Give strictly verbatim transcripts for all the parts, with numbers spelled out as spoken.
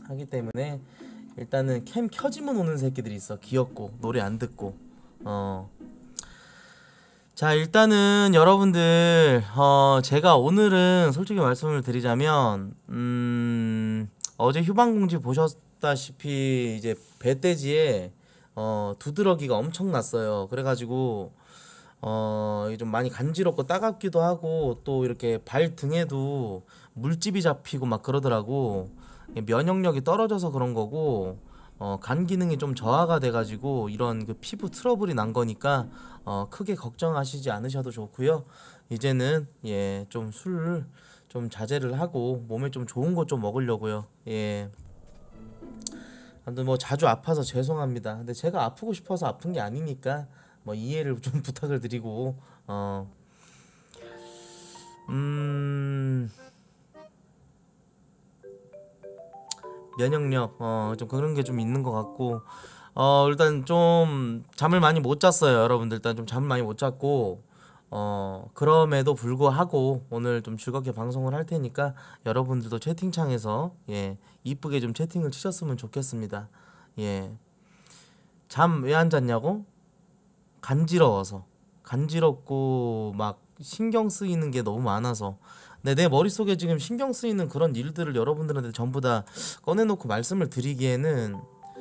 하기 때문에 일단은 캠 켜지면 오는 새끼들이 있어. 귀엽고 노래 안 듣고. 어. 자, 일단은 여러분들 어 제가 오늘은 솔직히 말씀을 드리자면 음 어제 휴방공지 보셨다시피 이제 배돼지에 어 두드러기가 엄청 났어요. 그래가지고 어 이게 좀 많이 간지럽고 따갑기도 하고 또 이렇게 발 등에도 물집이 잡히고 막 그러더라고. 이게 면역력이 떨어져서 그런 거고 어 간 기능이 좀 저하가 돼가지고 이런 그 피부 트러블이 난 거니까 어 크게 걱정하시지 않으셔도 좋고요. 이제는 예 좀 술 좀 자제를 하고 몸에 좀 좋은 거 좀 먹으려고요. 예. 아무튼 뭐 자주 아파서 죄송합니다. 근데 제가 아프고 싶어서 아픈 게 아니니까 뭐 이해를 좀 부탁을 드리고 어 음 면역력 어 좀 그런 게 좀 있는 것 같고 어 일단 좀 잠을 많이 못 잤어요. 여러분들 일단 좀 잠을 많이 못 잤고 어 그럼에도 불구하고 오늘 좀 즐겁게 방송을 할 테니까 여러분들도 채팅창에서 예 이쁘게 좀 채팅을 치셨으면 좋겠습니다. 예. 잠 왜 안 잤냐고? 간지러워서. 간지럽고 막 신경 쓰이는 게 너무 많아서. 근데 내 머릿속에 지금 신경 쓰이는 그런 일들을 여러분들한테 전부 다 꺼내놓고 말씀을 드리기에는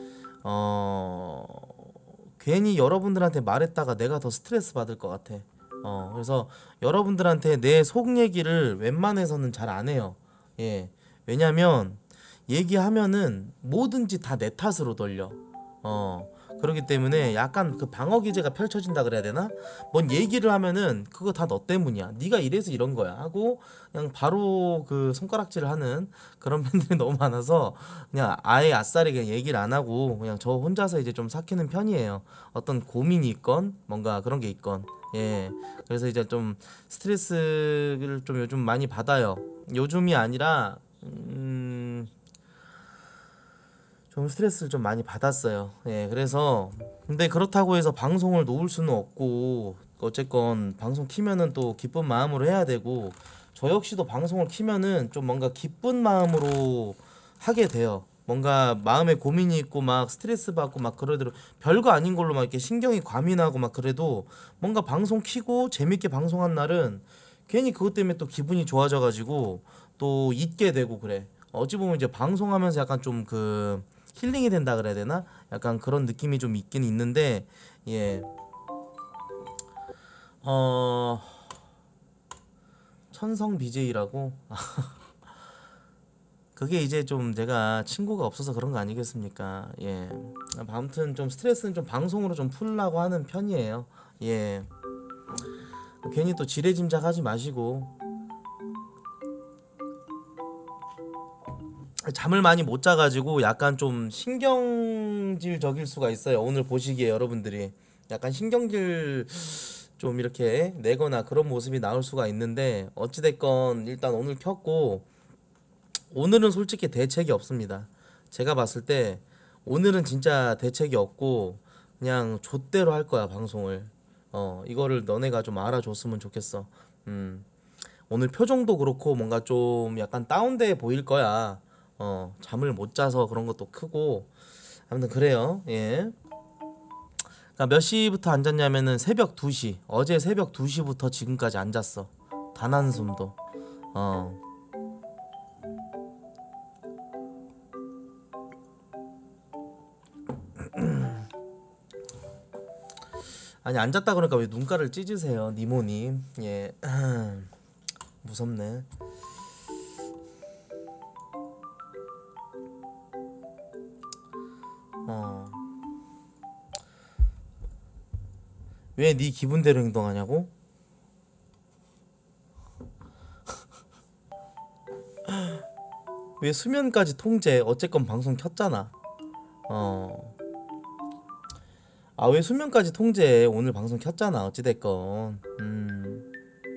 어 괜히 여러분들한테 말했다가 내가 더 스트레스 받을 것 같아. 어 그래서 여러분들한테 내 속 얘기를 웬만해서는 잘 안 해요. 예. 왜냐면 얘기하면은 뭐든지 다 내 탓으로 돌려. 어 그렇기 때문에 약간 그 방어 기제가 펼쳐진다 그래야 되나? 뭔 얘기를 하면은 그거 다 너 때문이야. 네가 이래서 이런 거야 하고 그냥 바로 그 손가락질을 하는 그런 팬들이 너무 많아서 그냥 아예 아싸리 그냥 얘기를 안 하고 그냥 저 혼자서 이제 좀 삭히는 편이에요. 어떤 고민이 있건 뭔가 그런 게 있건. 예. 그래서 이제 좀 스트레스를 좀 요즘 많이 받아요. 요즘이 아니라 음, 좀 스트레스를 좀 많이 받았어요. 예, 그래서 근데 그렇다고 해서 방송을 놓을 수는 없고 어쨌건 방송 키면은 또 기쁜 마음으로 해야 되고 저 역시도 방송을 키면은 좀 뭔가 기쁜 마음으로 하게 돼요. 뭔가 마음에 고민이 있고 막 스트레스 받고 막 그러더라도 별거 아닌 걸로 막 이렇게 신경이 과민하고 막 그래도 뭔가 방송 키고 재밌게 방송한 날은 괜히 그것 때문에 또 기분이 좋아져 가지고 또 잊게 되고 그래. 어찌 보면 이제 방송하면서 약간 좀그 힐링이 된다 그래야 되나? 약간 그런 느낌이 좀 있긴 있는데 예. 어 천성 비제이라고 그게 이제 좀 제가 친구가 없어서 그런 거 아니겠습니까? 예. 아무튼 좀 스트레스는 좀 방송으로 좀 풀려고 하는 편이에요. 예. 괜히 또 지레짐작하지 마시고 잠을 많이 못 자가지고 약간 좀 신경질적일 수가 있어요. 오늘 보시기에 여러분들이 약간 신경질 좀 이렇게 내거나 그런 모습이 나올 수가 있는데 어찌됐건 일단 오늘 켰고 오늘은 솔직히 대책이 없습니다. 제가 봤을 때 오늘은 진짜 대책이 없고 그냥 좆대로 할 거야 방송을. 어 이거를 너네가 좀 알아줬으면 좋겠어. 음 오늘 표정도 그렇고 뭔가 좀 약간 다운돼 보일 거야. 어 잠을 못 자서 그런 것도 크고 아무튼 그래요. 예. 그러니까 몇 시부터 안 잤냐면은 새벽 두 시. 어제 새벽 두 시부터 지금까지 안 잤어. 단 한숨도. 어. 아니 안 잤다 그러니까 왜 눈가를 찢으세요, 니모님. 예. 무섭네. 어. 왜 네 기분대로 행동하냐고? 왜 수면까지 통제? 어쨌건 방송 켰잖아. 어. 아 왜 수면까지 통제해? 오늘 방송 켰잖아. 어찌됐건. 음.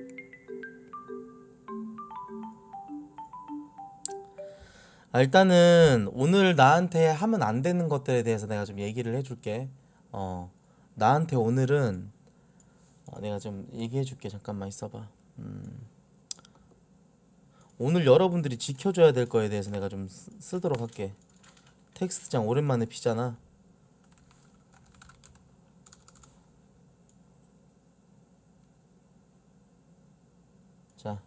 아, 일단은 오늘 나한테 하면 안 되는 것들에 대해서 내가 좀 얘기를 해줄게. 어, 나한테 오늘은 어, 내가 좀 얘기해줄게. 잠깐만 있어봐. 음, 오늘 여러분들이 지켜줘야 될 거에 대해서 내가 좀 쓰, 쓰도록 할게. 텍스트장 오랜만에 피잖아. 자,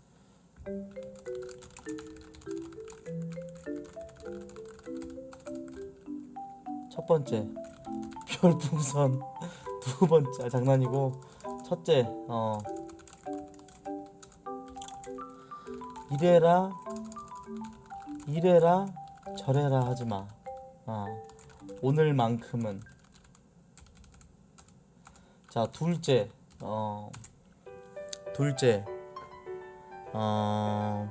첫 번째 별풍선. 두 번째, 아, 장난이고. 첫째, 어 이래라 이래라 저래라 하지마. 어 오늘만큼은. 자, 둘째, 어 둘째, 어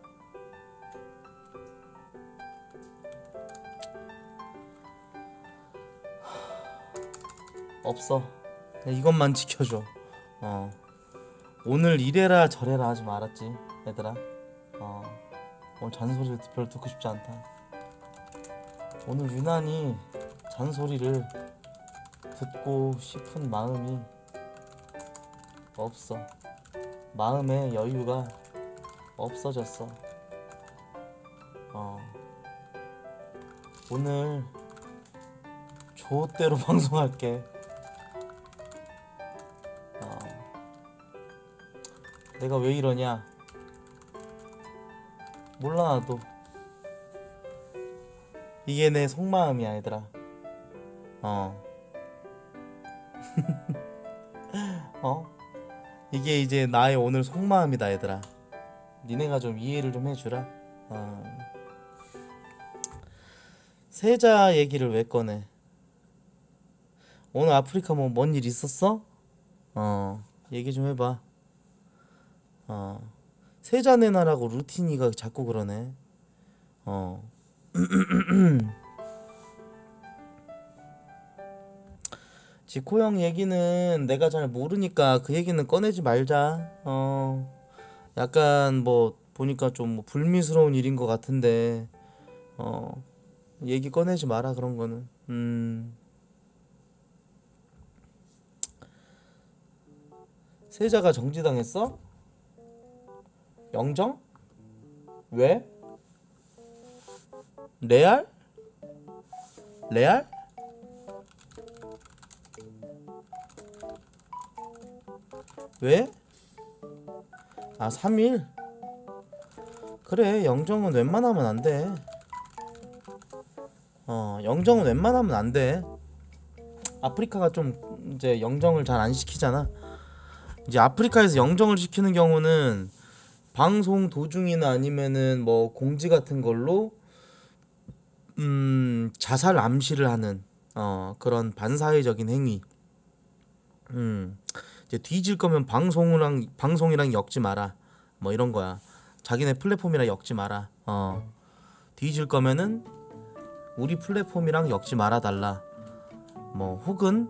없어. 그냥 이것만 지켜줘. 어 오늘 이래라 저래라 하지 마, 알았지 얘들아? 어 오늘 잔소리를 별로 듣고 싶지 않다. 오늘 유난히 잔소리를 듣고 싶은 마음이 없어. 마음의 여유가 없어졌어. 어 오늘 조대로 방송할게. 어 내가 왜 이러냐? 몰라 나도. 이게 내 속마음이야 얘들아. 어 어? 이게 이제 나의 오늘 속마음이다 얘들아. 니네가 좀 이해를 좀 해주라. 어. 세자 얘기를 왜 꺼내? 오늘 아프리카 뭐 뭔 일 있었어? 어 얘기 좀 해봐. 어 세자 내놔라고 루틴이가 자꾸 그러네. 어 지코 형 얘기는 내가 잘 모르니까 그 얘기는 꺼내지 말자. 어 약간 뭐 보니까 좀 뭐 불미스러운 일인 것 같은데 어 얘기 꺼내지 마라 그런 거는. 음 세자가 정지당했어? 영정? 왜? 레알? 레알? 왜? 아, 삼 일? 그래, 영정은 웬만하면 안 돼. 어, 영정은 웬만하면 안 돼. 아프리카가 좀 이제 영정을 잘 안 시키잖아. 이제 아프리카에서 영정을 시키는 경우는 방송 도중이나 아니면은 뭐 공지 같은 걸로 음 자살 암시를 하는 어 그런 반사회적인 행위. 음 이제 뒤질 거면 방송이랑 방송이랑 엮지 마라. 뭐 이런 거야. 자기네 플랫폼이랑 엮지 마라. 어 뒤질 거면은 우리 플랫폼이랑 엮지 말아 달라. 뭐 혹은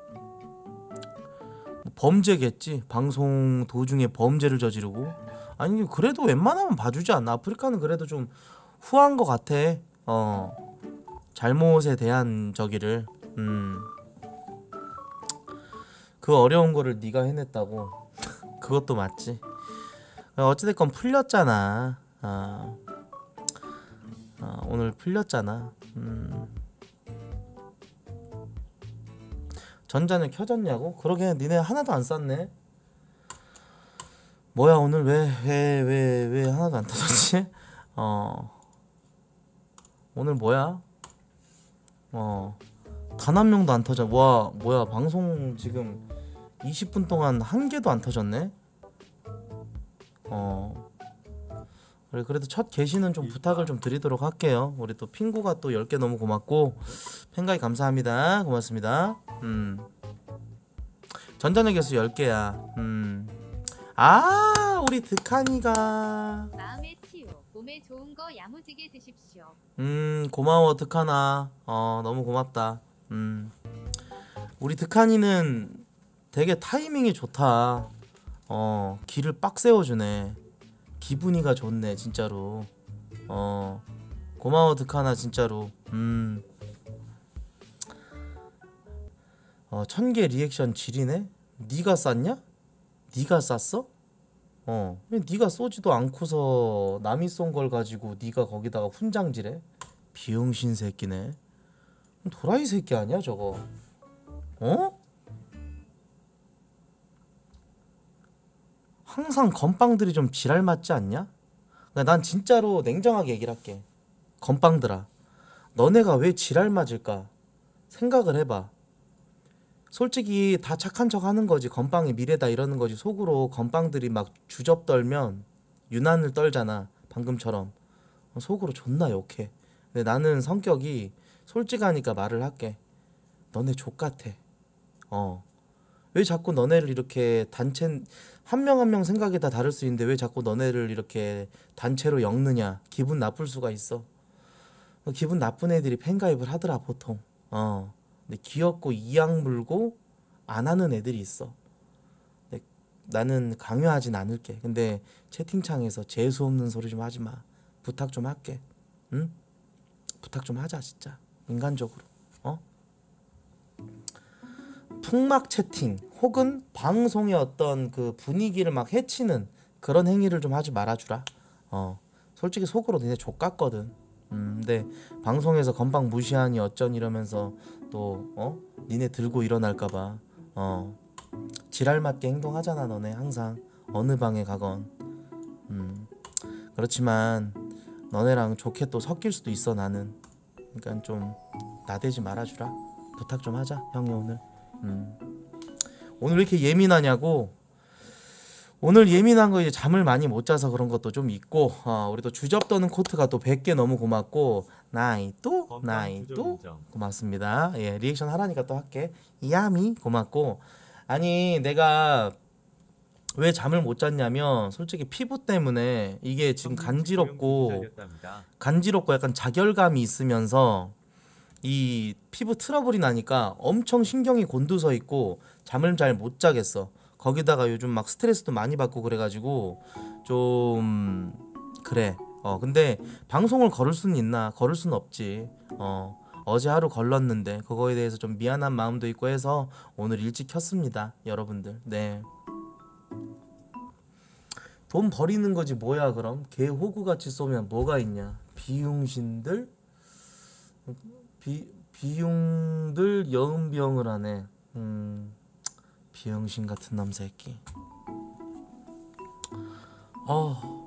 범죄겠지. 방송 도중에 범죄를 저지르고. 아니 그래도 웬만하면 봐주지 않나. 아프리카는 그래도 좀 후한 것 같아. 어 잘못에 대한 저기를. 음 그 어려운 거를 네가 해냈다고. 그것도 맞지. 어찌됐건 풀렸잖아. 어, 어, 오늘 풀렸잖아. 음. 전자는 켜졌냐고? 그러게 니네 하나도 안 쐈네. 뭐야 오늘 왜 왜 왜 왜 하나도 안 터졌지? 어 오늘 뭐야? 어 단 한 명도 안 터져. 와 뭐야 방송 지금 이십 분 동안 한 개도 안 터졌네. 어 그래 그래도 첫 게시는 좀 부탁을 좀 드리도록 할게요. 우리 또 핑구가 또 열 개 너무 고맙고 팬가이 감사합니다. 고맙습니다. 음 전자녀 개수 열 개야. 음 아 우리 득한이가 마음의 치유, 몸에 좋은 거 야무지게 드십시오. 음 고마워 득한아. 어 너무 고맙다. 음 우리 득한이는 되게 타이밍이 좋다. 어 길을 빡 세워주네. 기분이가 좋네 진짜로. 어 고마워 득한아 진짜로. 음 어 천 개 리액션 지리네. 네가 쌌냐? 네가 쌌어? 어 왜 네가 쏘지도 않고서 남이 쏜 걸 가지고 네가 거기다가 훈장질해? 비용신 새끼네. 도라이 새끼 아니야 저거? 어? 항상 건빵들이 좀 지랄 맞지 않냐? 그러니까 난 진짜로 냉정하게 얘기를 할게. 건빵들아, 너네가 왜 지랄 맞을까? 생각을 해봐. 솔직히 다 착한 척 하는 거지. 건빵이 미래다 이러는 거지. 속으로 건빵들이 막 주접 떨면 유난을 떨잖아. 방금처럼. 속으로 존나 욕해. 근데 나는 성격이 솔직하니까 말을 할게. 너네 족같아. 어. 왜 자꾸 너네를 이렇게 단체 한 명 한 명 생각이 다 다를 수 있는데 왜 자꾸 너네를 이렇게 단체로 엮느냐? 기분 나쁠 수가 있어. 기분 나쁜 애들이 팬가입을 하더라 보통. 어. 근데 귀엽고 이악 물고 안 하는 애들이 있어. 근데 나는 강요하진 않을게. 근데 채팅창에서 재수 없는 소리 좀 하지 마. 부탁 좀 할게. 응? 부탁 좀 하자 진짜. 인간적으로. 어? 풍막 채팅 혹은 방송의 어떤 그 분위기를 막 해치는 그런 행위를 좀 하지 말아주라. 어, 솔직히 속으로 니네 족같거든. 음, 근데 방송에서 건방 무시하니 어쩐 이러면서 또 어? 니네 들고 일어날까봐 어, 지랄 맞게 행동하잖아 너네 항상 어느 방에 가건. 음, 그렇지만 너네랑 좋게 또 섞일 수도 있어 나는. 그러니까 좀 나대지 말아주라. 부탁 좀 하자 형이 오늘. 음. 오늘 왜 이렇게 예민하냐고. 오늘 예민한 거 이제 잠을 많이 못 자서 그런 것도 좀 있고 어, 우리 또 주접 떠는 코트가 또 백 개 너무 고맙고 나이 또 나이 또 고맙습니다. 예, 리액션 하라니까 또 할게. 야미 고맙고. 아니 내가 왜 잠을 못 잤냐면 솔직히 피부 때문에 이게 지금 간지럽고 간지럽고 약간 자결감이 있으면서 이 피부 트러블이 나니까 엄청 신경이 곤두서 있고 잠을 잘 못 자겠어. 거기다가 요즘 막 스트레스도 많이 받고 그래가지고 좀 그래. 어 근데 방송을 걸을 수는 있나? 걸을 수는 없지. 어 어제 하루 걸렀는데 그거에 대해서 좀 미안한 마음도 있고 해서 오늘 일찍 켰습니다, 여러분들. 네. 돈 버리는 거지 뭐야 그럼? 개 호구같이 쏘면 뭐가 있냐? 비용신들 비 비용들 여은병을 하네. 음 비용신 같은 놈 새끼. 어.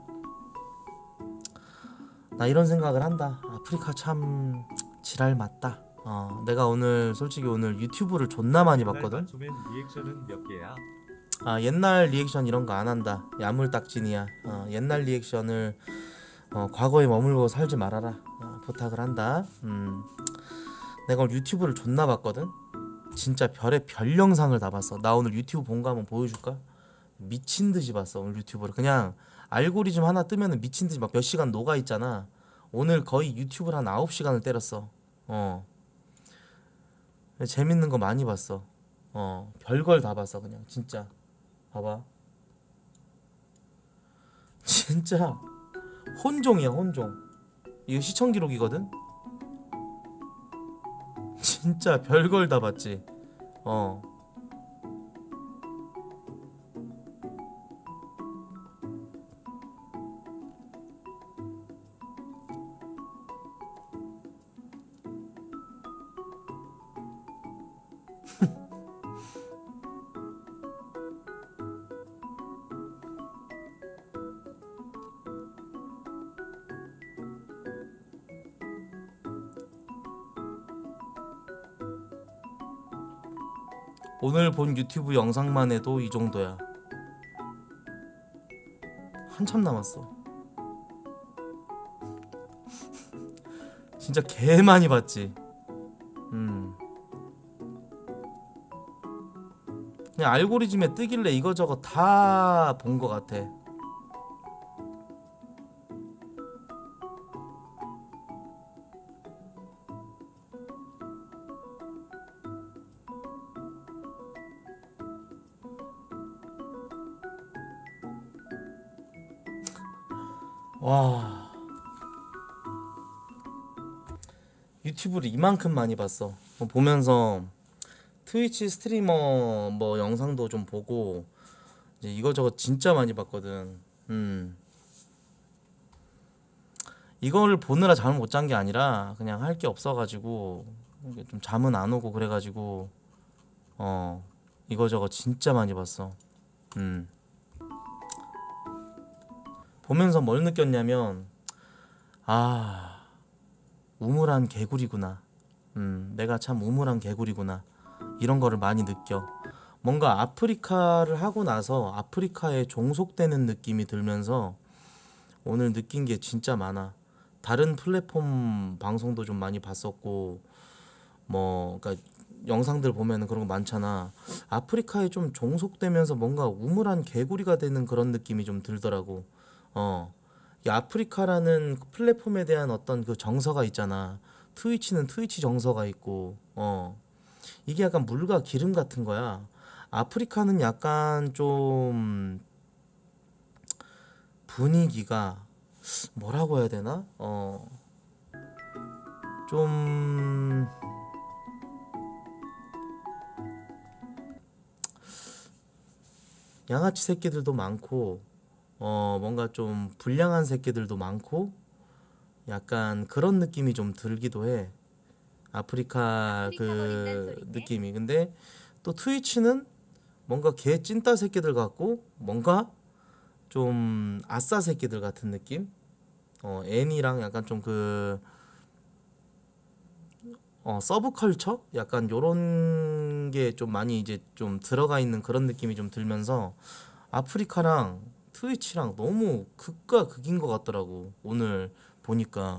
나 이런 생각을 한다. 아프리카 참 지랄 맞다. 어, 내가 오늘 솔직히 오늘 유튜브를 존나 많이 봤거든. 리액션은 몇 개야? 아 옛날 리액션 이런 거 안 한다. 야물딱진이야. 어, 옛날 리액션을 어, 과거에 머물고 살지 말아라. 어, 부탁을 한다. 음, 내가 오늘 유튜브를 존나 봤거든. 진짜 별의 별 영상을 다 봤어. 나 오늘 유튜브 본 거 한번 보여줄까? 미친 듯이 봤어 오늘 유튜브를. 그냥 알고리즘 하나 뜨면은 미친 듯이 막 몇 시간 녹아 있잖아. 오늘 거의 유튜브를 한 아홉 시간을 때렸어. 어. 재밌는 거 많이 봤어. 어. 별걸 다 봤어 그냥 진짜. 봐봐. 진짜 혼종이야 혼종. 이거 시청 기록이거든. 진짜 별걸 다 봤지. 어. 오늘 본 유튜브 영상만 해도 이 정도야. 한참 남았어. 진짜 개 많이 봤지. 음. 그냥 알고리즘에 뜨길래 이거저거 다 본 거 같아. 와. 유튜브를 이만큼 많이 봤어. 뭐 보면서 트위치 스트리머 뭐 영상도 좀 보고 이제 이거저거 진짜 많이 봤거든. 음. 이걸 보느라 잠을 못 잔 게 아니라 그냥 할 게 없어가지고 이게 좀 잠은 안 오고 그래가지고 어 이거저거 진짜 많이 봤어. 음 보면서 뭘 느꼈냐면 아 우물한 개구리구나. 음 내가 참 우물한 개구리구나. 이런 거를 많이 느껴. 뭔가 아프리카를 하고 나서 아프리카에 종속되는 느낌이 들면서 오늘 느낀 게 진짜 많아. 다른 플랫폼 방송도 좀 많이 봤었고 뭐 그러니까 영상들 보면은 그런 거 많잖아. 아프리카에 좀 종속되면서 뭔가 우물한 개구리가 되는 그런 느낌이 좀 들더라고. 어. 이 아프리카라는 그 플랫폼에 대한 어떤 그 정서가 있잖아. 트위치는 트위치 정서가 있고 어. 이게 약간 물과 기름 같은 거야. 아프리카는 약간 좀 분위기가 뭐라고 해야 되나? 어. 좀 양아치 새끼들도 많고 어 뭔가 좀 불량한 새끼들도 많고 약간 그런 느낌이 좀 들기도 해. 아프리카 아프리카 버린다는 그 소린데? 느낌이. 근데 또 트위치는 뭔가 개 찐따 새끼들 같고 뭔가 좀 아싸 새끼들 같은 느낌? 어 애니랑 약간 좀 그 어 서브컬처? 약간 요런 게 좀 많이 이제 좀 들어가 있는 그런 느낌이 좀 들면서 아프리카랑 트위치랑 너무 극과 극인 것 같더라고 오늘 보니까.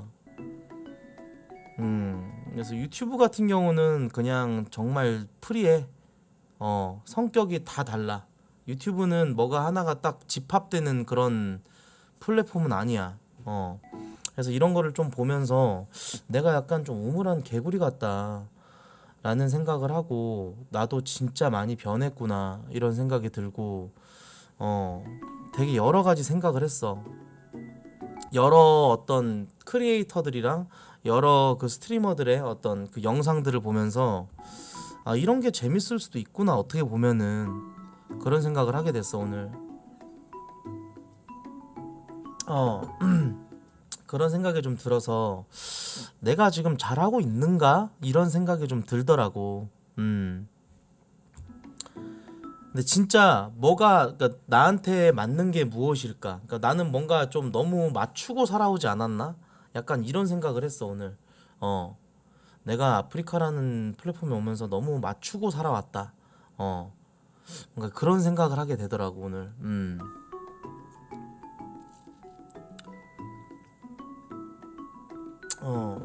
음 그래서 유튜브 같은 경우는 그냥 정말 프리해. 어 성격이 다 달라. 유튜브는 뭐가 하나가 딱 집합되는 그런 플랫폼은 아니야. 어 그래서 이런 거를 좀 보면서 내가 약간 좀 우물한 개구리 같다 라는 생각을 하고 나도 진짜 많이 변했구나 이런 생각이 들고 어 되게 여러 가지 생각을 했어. 여러 어떤 크리에이터들이랑 여러 그 스트리머들의 어떤 그 영상들을 보면서 아 이런 게 재밌을 수도 있구나 어떻게 보면은 그런 생각을 하게 됐어 오늘. 어 그런 생각이 좀 들어서 내가 지금 잘하고 있는가 이런 생각이 좀 들더라고. 음 근데 진짜 뭐가 그러니까 나한테 맞는 게 무엇일까? 그러니까 나는 뭔가 좀 너무 맞추고 살아오지 않았나? 약간 이런 생각을 했어 오늘. 어, 내가 아프리카라는 플랫폼에 오면서 너무 맞추고 살아왔다. 어, 뭔가 그런 생각을 하게 되더라고 오늘. 음, 어,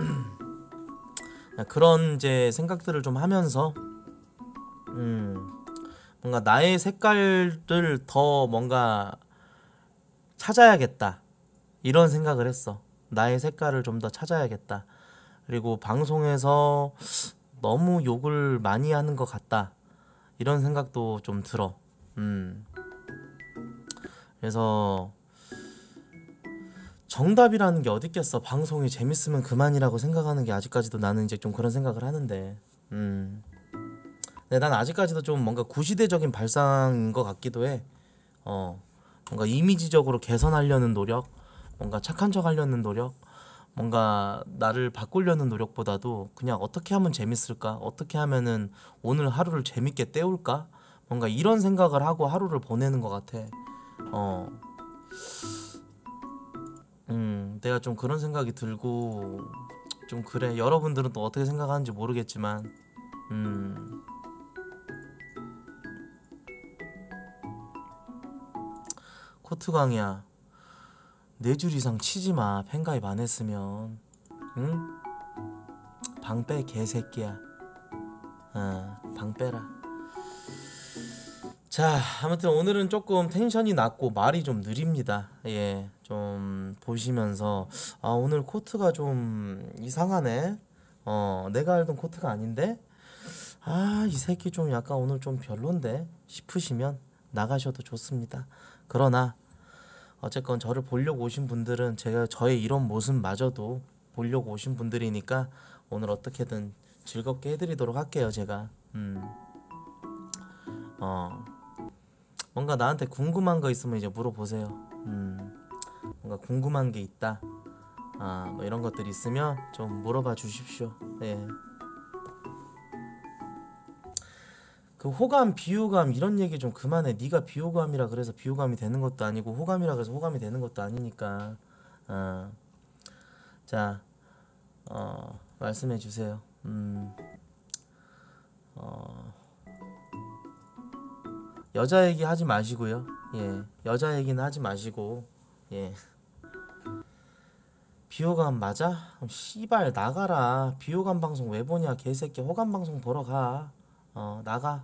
그런 이제 생각들을 좀 하면서 음, 뭔가 나의 색깔을 더 뭔가 찾아야겠다. 이런 생각을 했어. 나의 색깔을 좀 더 찾아야겠다. 그리고 방송에서 너무 욕을 많이 하는 것 같다. 이런 생각도 좀 들어. 음. 그래서 정답이라는 게 어디 있겠어. 방송이 재밌으면 그만이라고 생각하는 게 아직까지도 나는 이제 좀 그런 생각을 하는데. 음. 근데 난 아직까지도 좀 뭔가 구시대적인 발상인 것 같기도 해. 어. 뭔가 이미지적으로 개선하려는 노력, 뭔가 착한 척 하려는 노력, 뭔가 나를 바꾸려는 노력보다도 그냥 어떻게 하면 재밌을까? 어떻게 하면은 오늘 하루를 재밌게 때울까? 뭔가 이런 생각을 하고 하루를 보내는 것 같아. 어, 음, 내가 좀 그런 생각이 들고 좀 그래. 여러분들은 또 어떻게 생각하는지 모르겠지만, 음, 코트광이야. 네 줄 이상 치지 마. 팬가입 안 했으면, 응? 방 빼 개새끼야. 어, 방 빼라. 자, 아무튼 오늘은 조금 텐션이 낮고 말이 좀 느립니다. 예, 좀 보시면서 아, 오늘 코트가 좀 이상하네. 어, 내가 알던 코트가 아닌데? 아, 이 새끼 좀 약간 오늘 좀 별론데 싶으시면 나가셔도 좋습니다. 그러나 어쨌건 저를 보려고 오신 분들은 제가 저의 이런 모습마저도 보려고 오신 분들이니까 오늘 어떻게든 즐겁게 해드리도록 할게요, 제가. 음, 어. 뭔가 나한테 궁금한 거 있으면 이제 물어보세요. 음, 뭔가 궁금한 게 있다. 아, 뭐 이런 것들 있으면 좀 물어봐 주십시오. 예. 그 호감, 비호감 이런 얘기 좀 그만해. 네가 비호감이라 그래서 비호감이 되는 것도 아니고 호감이라 그래서 호감이 되는 것도 아니니까. 어. 자, 어, 말씀해 주세요. 음, 어, 여자 얘기 하지 마시고요. 예, 여자 얘기는 하지 마시고, 예. 비호감 맞아? 그럼 씨발 나가라. 비호감 방송 왜 보냐 개새끼. 호감 방송 보러 가. 어, 나가.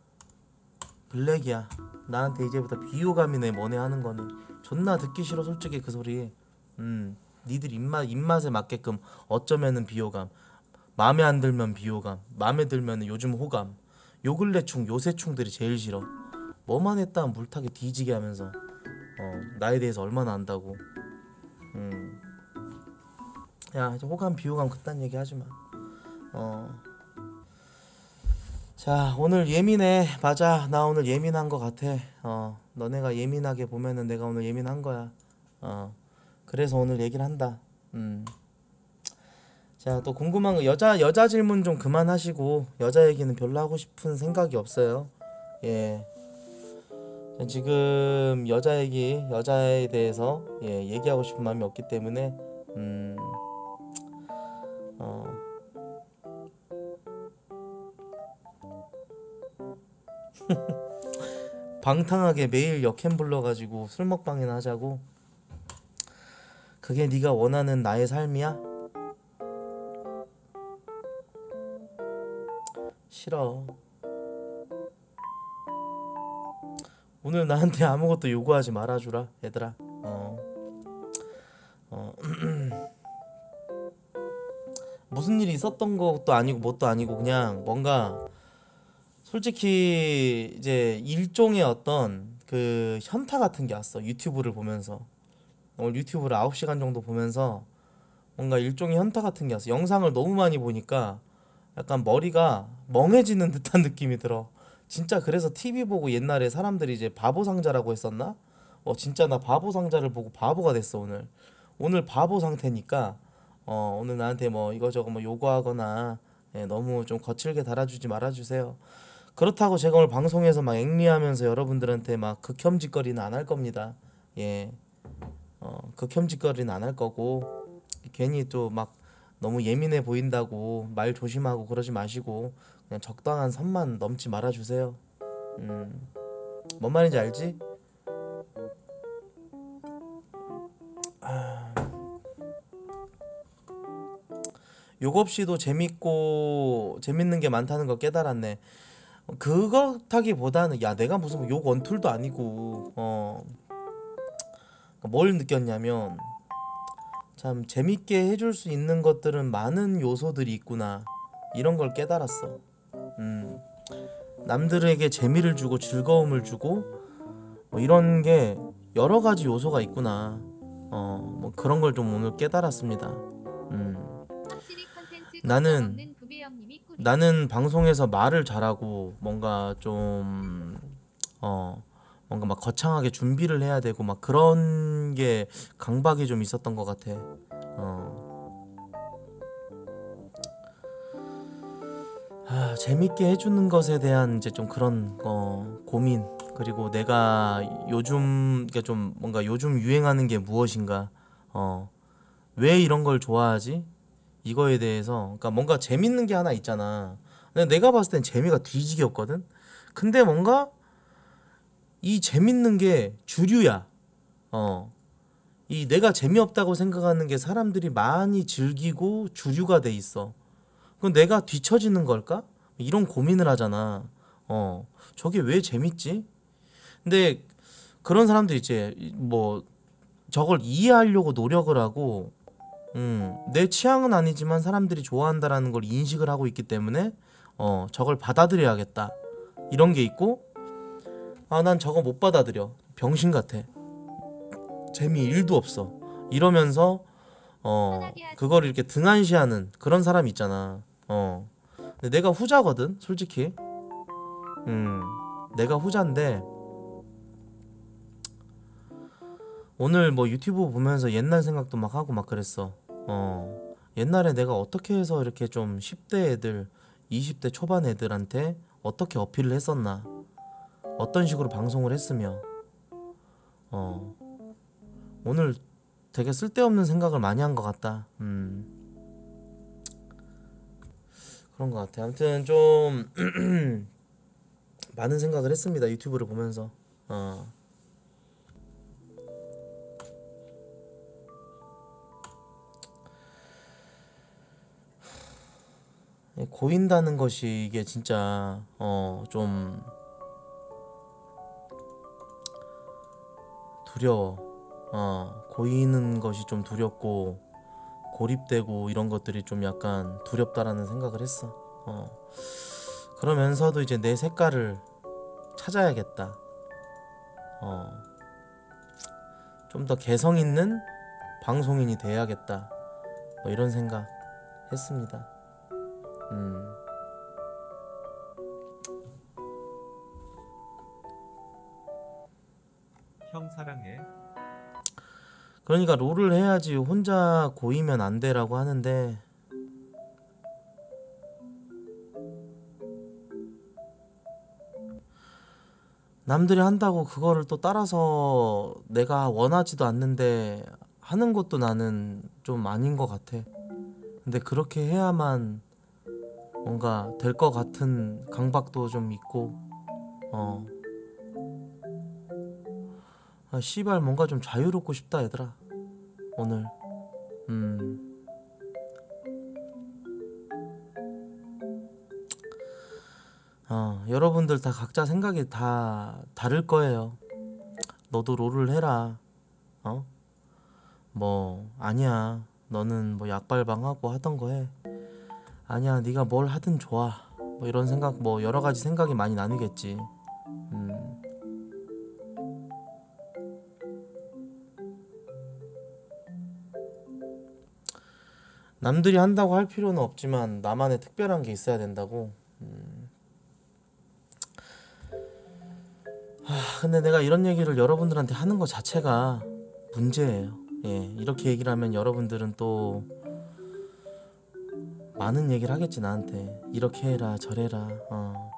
블랙이야. 나한테 이제부터 비호감이네 뭐네 하는 거는 존나 듣기 싫어 솔직히 그 소리. 음, 니들 입맛 입맛에 맞게끔 어쩌면은 비호감, 마음에 안 들면 비호감, 마음에 들면은 요즘 호감. 요 근래 충 요새 충들이 제일 싫어. 뭐만 했다 물타기 뒤지게 하면서 어, 나에 대해서 얼마나 안다고. 음. 야, 이제 호감 비호감 그딴 얘기 하지 마. 어. 자, 오늘 예민해. 맞아. 나 오늘 예민한 거 같아. 어. 너네가 예민하게 보면은 내가 오늘 예민한 거야. 어. 그래서 오늘 얘기를 한다. 음. 자, 또 궁금한 거 여자 여자 질문 좀 그만하시고 여자 얘기는 별로 하고 싶은 생각이 없어요. 예. 지금 여자 얘기, 여자에 대해서 예, 얘기하고 싶은 마음이 없기 때문에 음. 어. 방탕하게 매일 역캠 불러가지고 술 먹방이나 하자고? 그게 네가 원하는 나의 삶이야? 싫어. 오늘 나한테 아무것도 요구하지 말아주라 얘들아. 어. 어. 무슨 일이 있었던 것도 아니고 뭣도 아니고 그냥 뭔가 솔직히 이제 일종의 어떤 그 현타 같은 게 왔어. 유튜브를 보면서 오늘 유튜브를 아홉 시간 정도 보면서 뭔가 일종의 현타 같은 게 왔어. 영상을 너무 많이 보니까 약간 머리가 멍해지는 듯한 느낌이 들어. 진짜 그래서 티비 보고 옛날에 사람들이 이제 바보 상자라고 했었나? 어 진짜 나 바보 상자를 보고 바보가 됐어 오늘. 오늘 바보 상태니까 어 오늘 나한테 뭐 이거저거 뭐 요구하거나 예, 너무 좀 거칠게 달아주지 말아주세요. 그렇다고 제가 오늘 방송에서 막 앵리하면서 여러분들한테 막 극혐짓거리는 안 할 겁니다. 예, 어, 극혐짓거리는 안 할 거고 괜히 또 막 너무 예민해 보인다고 말 조심하고 그러지 마시고 그냥 적당한 선만 넘지 말아주세요. 음, 뭔 말인지 알지? 아, 욕 없이도 재밌고 재밌는 게 많다는 걸 깨달았네. 그렇다기보다는 야 내가 무슨 욕 원툴도 아니고 어 뭘 느꼈냐면 참 재밌게 해줄 수 있는 것들은 많은 요소들이 있구나 이런 걸 깨달았어. 음 남들에게 재미를 주고 즐거움을 주고 뭐 이런 게 여러 가지 요소가 있구나. 어 뭐 그런 걸 좀 오늘 깨달았습니다. 음 확실히 컨텐츠 나는 없는 부배영님이 꿀이. 나는 방송에서 말을 잘하고 뭔가 좀 어 뭔가 막 거창하게 준비를 해야 되고 막 그런 게 강박이 좀 있었던 것 같아. 어. 아, 재밌게 해주는 것에 대한 이제 좀 그런 어 고민 그리고 내가 요즘 그러니까 좀 뭔가 요즘 유행하는 게 무엇인가 어 왜 이런 걸 좋아하지 이거에 대해서 그러니까 뭔가 재밌는 게 하나 있잖아. 근데 내가 봤을 땐 재미가 뒤지게 없거든. 근데 뭔가 이 재밌는 게 주류야. 어. 이 내가 재미없다고 생각하는 게 사람들이 많이 즐기고 주류가 돼 있어. 그럼 내가 뒤처지는 걸까? 이런 고민을 하잖아. 어. 저게 왜 재밌지? 근데 그런 사람들 이제 뭐 저걸 이해하려고 노력을 하고 음, 내 취향은 아니지만 사람들이 좋아한다라는 걸 인식을 하고 있기 때문에 어, 저걸 받아들여야겠다. 이런 게 있고 아, 난 저거 못 받아들여. 병신 같아. 재미 일도 없어. 이러면서 어, 그걸 이렇게 등한시하는 그런 사람 있잖아. 어. 근데 내가 후자거든, 솔직히. 음. 내가 후자인데 오늘 뭐 유튜브 보면서 옛날 생각도 막 하고 막 그랬어. 어 옛날에 내가 어떻게 해서 이렇게 좀 십 대 애들, 이십 대 초반 애들한테 어떻게 어필을 했었나, 어떤 식으로 방송을 했으며, 어 오늘 되게 쓸데없는 생각을 많이 한 것 같다. 음 그런 것 같아. 아무튼 좀 많은 생각을 했습니다. 유튜브를 보면서. 어 고인다는 것이 이게 진짜 어좀 두려워. 어 고이는 것이 좀 두렵고 고립되고 이런 것들이 좀 약간 두렵다라는 생각을 했어. 어 그러면서도 이제 내 색깔을 찾아야겠다. 어 좀 더 개성 있는 방송인이 돼야겠다. 뭐 이런 생각 했습니다. 음 형 사랑해. 그러니까 롤을 해야지 혼자 고이면 안 돼라고 하는데, 남들이 한다고 그거를 또 따라서 내가 원하지도 않는데 하는 것도 나는 좀 아닌 것 같아. 근데 그렇게 해야만 뭔가 될 것 같은 강박도 좀 있고, 어 아, 씨발 뭔가 좀 자유롭고 싶다 얘들아 오늘. 음 어, 여러분들 다 각자 생각이 다 다를 거예요. 너도 롤을 해라. 어? 뭐 아니야. 너는 뭐 약발방하고 하던 거 해. 아니야. 네가 뭘 하든 좋아. 뭐 이런 생각, 뭐 여러 가지 생각이 많이 나뉘겠지. 음. 남들이 한다고 할 필요는 없지만 나만의 특별한 게 있어야 된다고. 음. 하, 근데 내가 이런 얘기를 여러분들한테 하는 것 자체가 문제예요. 예, 이렇게 얘기를 하면 여러분들은 또 많은 얘기를 하겠지 나한테. 이렇게 해라 저래라. 어.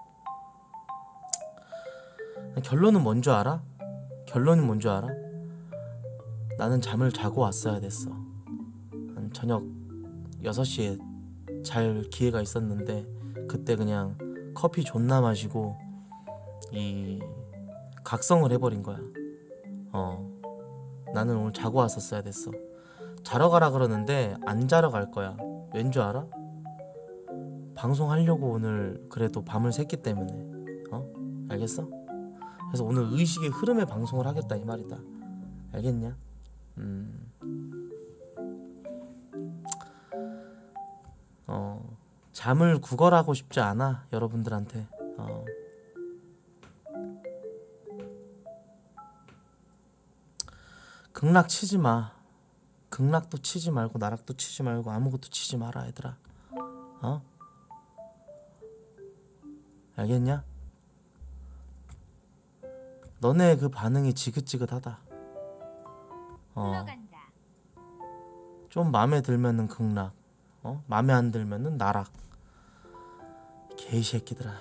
결론은 뭔 줄 알아? 결론은 뭔 줄 알아? 나는 잠을 자고 왔어야 됐어. 한 저녁 여섯 시에 잘 기회가 있었는데 그때 그냥 커피 존나 마시고 이 각성을 해버린 거야. 어 나는 오늘 자고 왔었어야 됐어. 자러 가라 그러는데 안 자러 갈 거야. 왠 줄 알아? 방송하려고 오늘 그래도 밤을 샜기 때문에. 어? 알겠어? 그래서 오늘 의식의 흐름의 방송을 하겠다 이 말이다. 알겠냐? 음. 어 잠을 구걸하고 싶지 않아 여러분들한테. 어 극락 치지 마. 극락도 치지 말고 나락도 치지 말고 아무것도 치지 마라 얘들아. 어? 알겠냐? 너네 그 반응이 지긋지긋하다. 어. 흘러간다. 좀 마음에 들면은 극락, 어? 마음에 안 들면은 나락. 개새끼들아.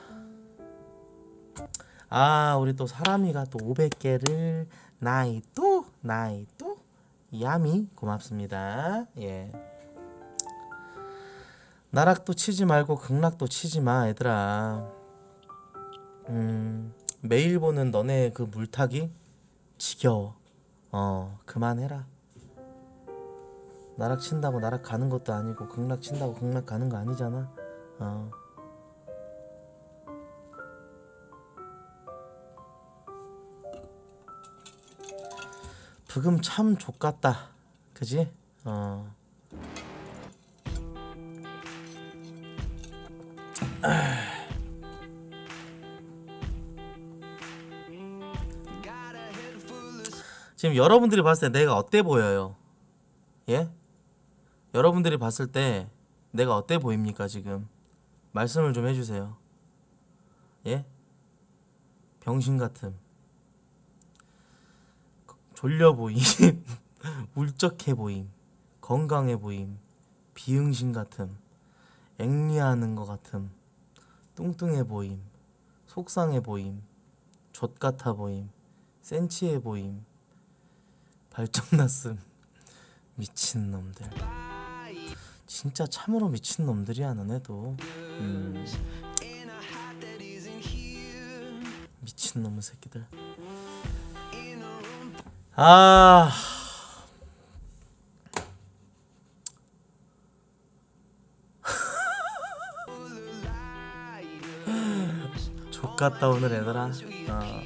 아, 우리 또 사람이가 또 오백 개를 나이 또 나이 또 야미 고맙습니다. 예. 나락도 치지 말고 극락도 치지 마 얘들아. 음 매일 보는 너네 그 물타기 지겨워. 어 그만해라. 나락 친다고 나락 가는 것도 아니고 극락 친다고 극락 가는 거 아니잖아. 어 브금 참 족같다 그지? 어 지금 여러분들이 봤을 때 내가 어때 보여요? 예? 여러분들이 봤을 때 내가 어때 보입니까 지금? 말씀을 좀 해주세요. 예? 병신 같음, 졸려 보임, 울적해 보임, 건강해 보임, 비응신 같음, 앵리하는 것 같음, 뚱뚱해 보임, 속상해 보임, 젖 같아 보임, 센치해 보임, 발정났음. 미친놈들. 진짜 참으로 미친놈들이야 너네도. 음. 미친놈의 새끼들. 아... 족같다 오늘 얘들아. 어.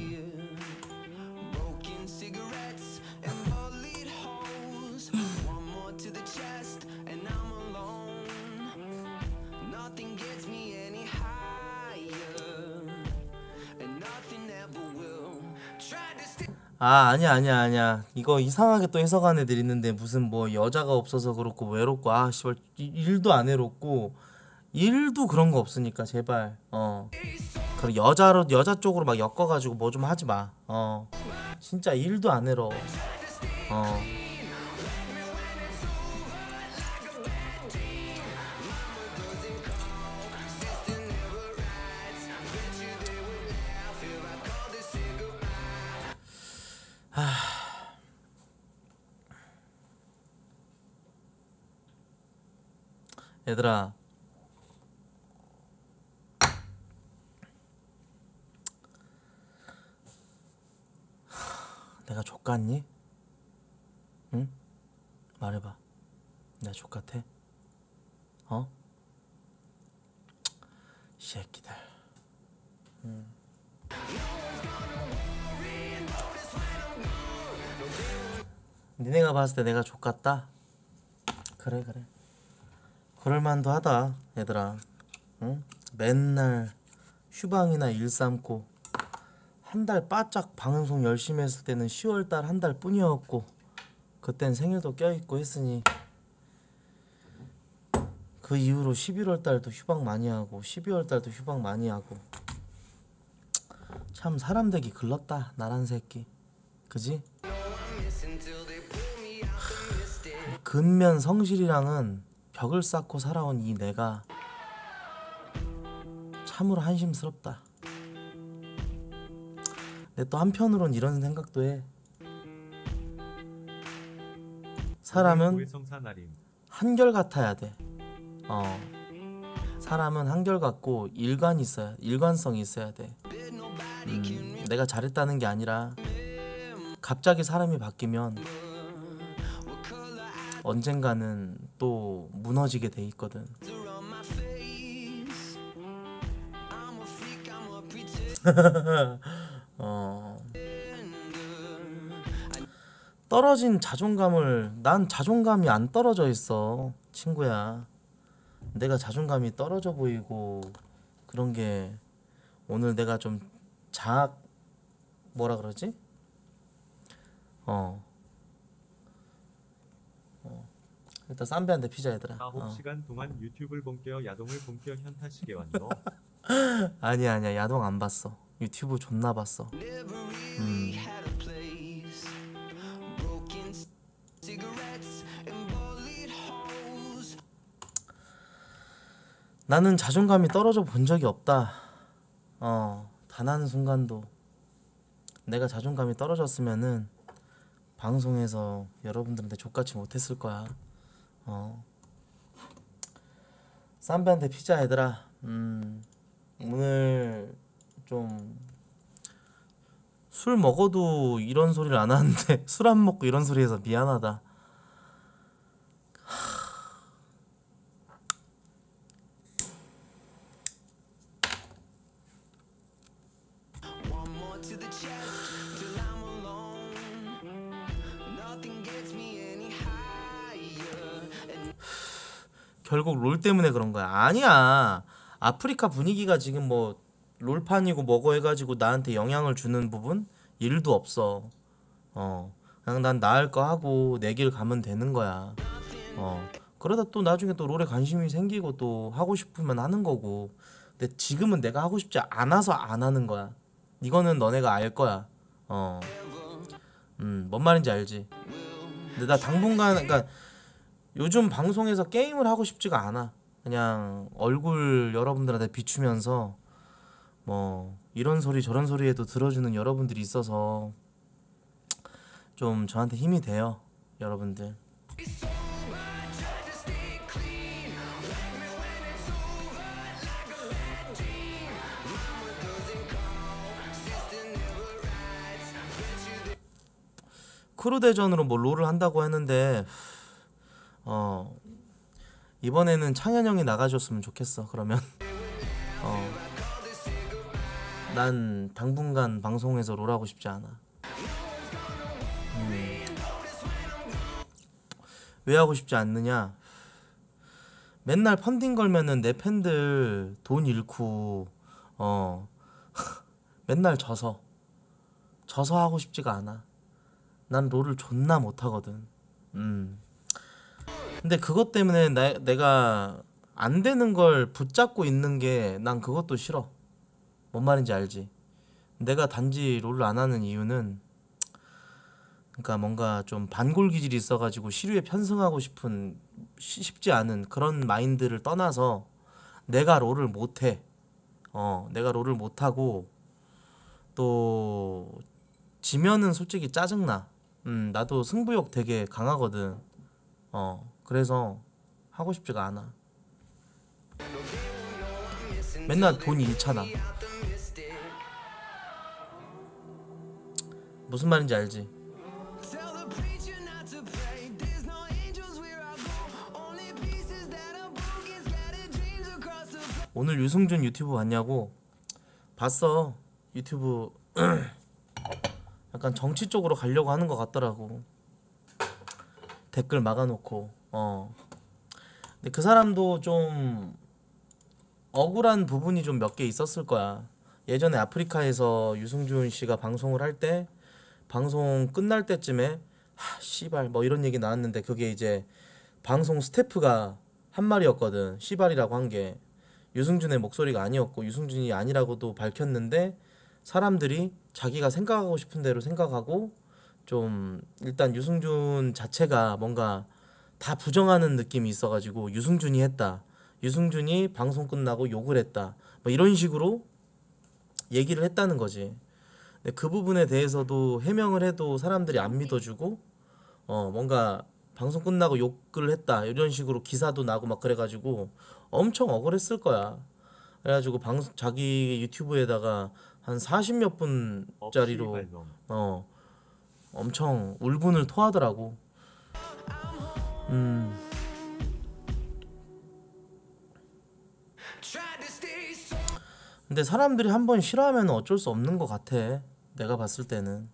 아 아니야 아니야 아니야 이거 이상하게 또 해석한 애들 있는데 무슨 뭐 여자가 없어서 그렇고 외롭고 아 씨발 이- 일도 안 외롭고 일도 그런 거 없으니까 제발 어 그 여자로 여자 쪽으로 막 엮어가지고 뭐 좀 하지 마. 어 진짜 일도 안 외로워. 어 얘들아 내가 족같니? 응? 말해봐. 내가 족같아? 어? 이 새끼들. 음. 니네가 봤을 때 내가 족같다? 그래 그래 그럴만도 하다 얘들아. 응? 맨날 휴방이나 일 삼고 한 달 바짝 방송 열심히 했을 때는 시월달 한 달 뿐이었고 그땐 생일도 껴있고 했으니 그 이후로 십일월달도 휴방 많이 하고 십이월달도 휴방 많이 하고 참 사람 되기 글렀다 나란 새끼. 그지? 근면 성실이랑은 벽을 쌓고 살아온 이 내가 참으로 한심스럽다. 근데 또 한편으론 이런 생각도 해. 사람은 한결같아야 돼. 어. 사람은 한결같고 일관이 있어야 일관성이 있어야 돼. 음, 내가 잘했다는 게 아니라 갑자기 사람이 바뀌면 언젠가는 또 무너지게 돼 있거든. 어. 떨어진 자존감을 난 자존감이 안 떨어져 있어 친구야. 내가 자존감이 떨어져 보이고 그런 게 오늘 내가 좀 자학 뭐라 그러지? 어. 어. 일단 쌈배한테 피자 얘들아. 아홉 어. 시간 동안 유튜브를 본격 야동을 본격 현타시게 완도. 아니야 아니야 야동 안 봤어. 유튜브 존나 봤어. 음. 나는 자존감이 떨어져 본 적이 없다. 어, 단 한 순간도. 내가 자존감이 떨어졌으면은 방송에서 여러분들한테 족같이 못했을 거야. 어. 쌈배한테 피자 얘들아. 음, 오늘 좀 술 먹어도 이런 소리를 안 하는데 술 안 먹고 이런 소리 해서 미안하다. 결국 롤 때문에 그런 거야. 아니야. 아프리카 분위기가 지금 뭐 롤판이고 뭐고 해가지고 나한테 영향을 주는 부분 일도 없어. 어, 그냥 난 나을 거 하고 내 길 가면 되는 거야. 어, 그러다 또 나중에 또 롤에 관심이 생기고 또 하고 싶으면 하는 거고. 근데 지금은 내가 하고 싶지 않아서 안 하는 거야. 이거는 너네가 알 거야. 어, 음, 뭔 말인지 알지? 근데 나 당분간 그러니까 요즘 방송에서 게임을 하고 싶지가 않아. 그냥 얼굴 여러분들한테 비추면서 뭐 이런 소리 저런 소리에도 들어주는 여러분들이 있어서 좀 저한테 힘이 돼요, 여러분들. 크루 대전으로 뭐 롤을 한다고 했는데 어 이번에는 창현 형이 나가줬으면 좋겠어. 그러면 어 난 당분간 방송에서 롤하고 싶지 않아. 음. 왜 하고 싶지 않느냐? 맨날 펀딩 걸면은 내 팬들 돈 잃고 어 맨날 져서 져서 하고 싶지가 않아. 난 롤을 존나 못하거든. 음. 근데 그것 때문에 나, 내가 안 되는 걸 붙잡고 있는 게 난 그것도 싫어. 뭔 말인지 알지? 내가 단지 롤을 안 하는 이유는 그러니까 뭔가 좀 반골 기질이 있어가지고 시류에 편승하고 싶은 시- 쉽지 않은 그런 마인드를 떠나서 내가 롤을 못해. 어, 내가 롤을 못하고 또 지면은 솔직히 짜증나. 음, 나도 승부욕 되게 강하거든. 어, 그래서 하고 싶지가 않아. 맨날 돈 잃잖아. 무슨 말인지 알지? 오늘 유승준 유튜브 봤냐고? 봤어. 유튜브 약간 정치 쪽으로 가려고 하는 것 같더라고. 댓글 막아놓고. 어. 근데 그 사람도 좀 억울한 부분이 좀 몇 개 있었을 거야. 예전에 아프리카에서 유승준 씨가 방송을 할 때 방송 끝날 때쯤에 하 씨발 뭐 이런 얘기 나왔는데 그게 이제 방송 스태프가 한 말이었거든. 씨발이라고 한 게 유승준의 목소리가 아니었고 유승준이 아니라고도 밝혔는데 사람들이 자기가 생각하고 싶은 대로 생각하고 좀 일단 유승준 자체가 뭔가 다 부정하는 느낌이 있어가지고 유승준이 했다. 유승준이 방송 끝나고 욕을 했다. 뭐 이런 식으로 얘기를 했다는 거지. 근데 그 부분에 대해서도 해명을 해도 사람들이 안 믿어주고 어 뭔가 방송 끝나고 욕을 했다 이런 식으로 기사도 나고 막 그래가지고 엄청 억울했을 거야. 그래가지고 방 자기 유튜브에다가 한 사십 몇 분짜리로 없이발놈. 어 엄청 울분을 토하더라고. 음 근데 사람들이 한번 싫어하면 어쩔 수 없는 것 같아. 내가 봤을 때는.